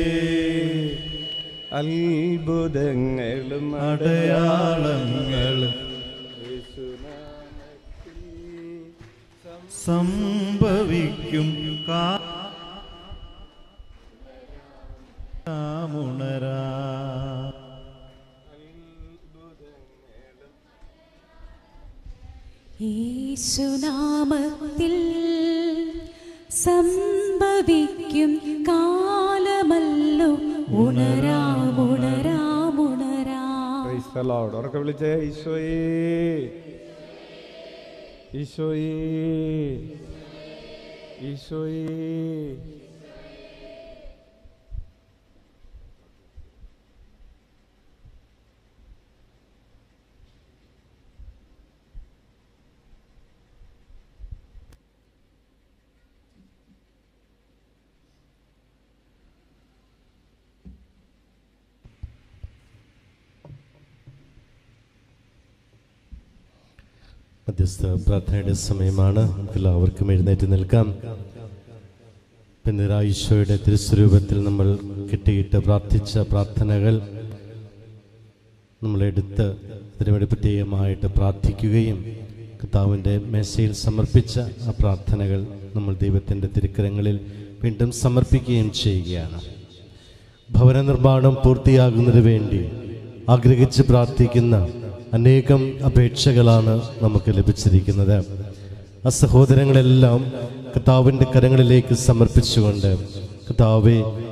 A: അത്ഭുതങ്ങളും
B: അടയാളങ്ങളും സംഭവിക്കും കാമുണരാ.
C: യേശുനാമത്തിൽ സംഭവിക്കും കാലമല്ലോ, ഉണരാം ഉണരാം ഉണരാം.
A: Praise the Lord. ഉറക്കെ വിളിച്ചേ, ഈശോയേ ഈശോയേ ഈശോയേ.
E: മധ്യസ്ഥ പ്രാർത്ഥനയുടെ സമയമാണ്. എല്ലാവർക്കും എഴുന്നേറ്റ് നിൽക്കാം. പിന്നീട് ഈശോയുടെ തിരുസ്വരൂപത്തിൽ നമ്മൾ കെട്ടിയിട്ട് പ്രാർത്ഥിച്ച പ്രാർത്ഥനകൾ നമ്മളെടുത്ത് അതിനുവേണ്ടി പ്രത്യേകമായിട്ട് പ്രാർത്ഥിക്കുകയും കർത്താവിൻ്റെ മേശയിൽ സമർപ്പിച്ച ആ പ്രാർത്ഥനകൾ നമ്മൾ ദൈവത്തിൻ്റെ തിരുക്കരങ്ങളിൽ വീണ്ടും സമർപ്പിക്കുകയും ചെയ്യുകയാണ്. ഭവന നിർമ്മാണം പൂർത്തിയാകുന്നതിന് വേണ്ടി ആഗ്രഹിച്ച് പ്രാർത്ഥിക്കുന്ന അനേകം അപേക്ഷകളാണ് നമുക്ക് ലഭിച്ചിരിക്കുന്നത്. ആ സഹോദരങ്ങളെല്ലാം കർത്താവിൻ്റെ കരങ്ങളിലേക്ക് സമർപ്പിച്ചുകൊണ്ട്, കർത്താവേ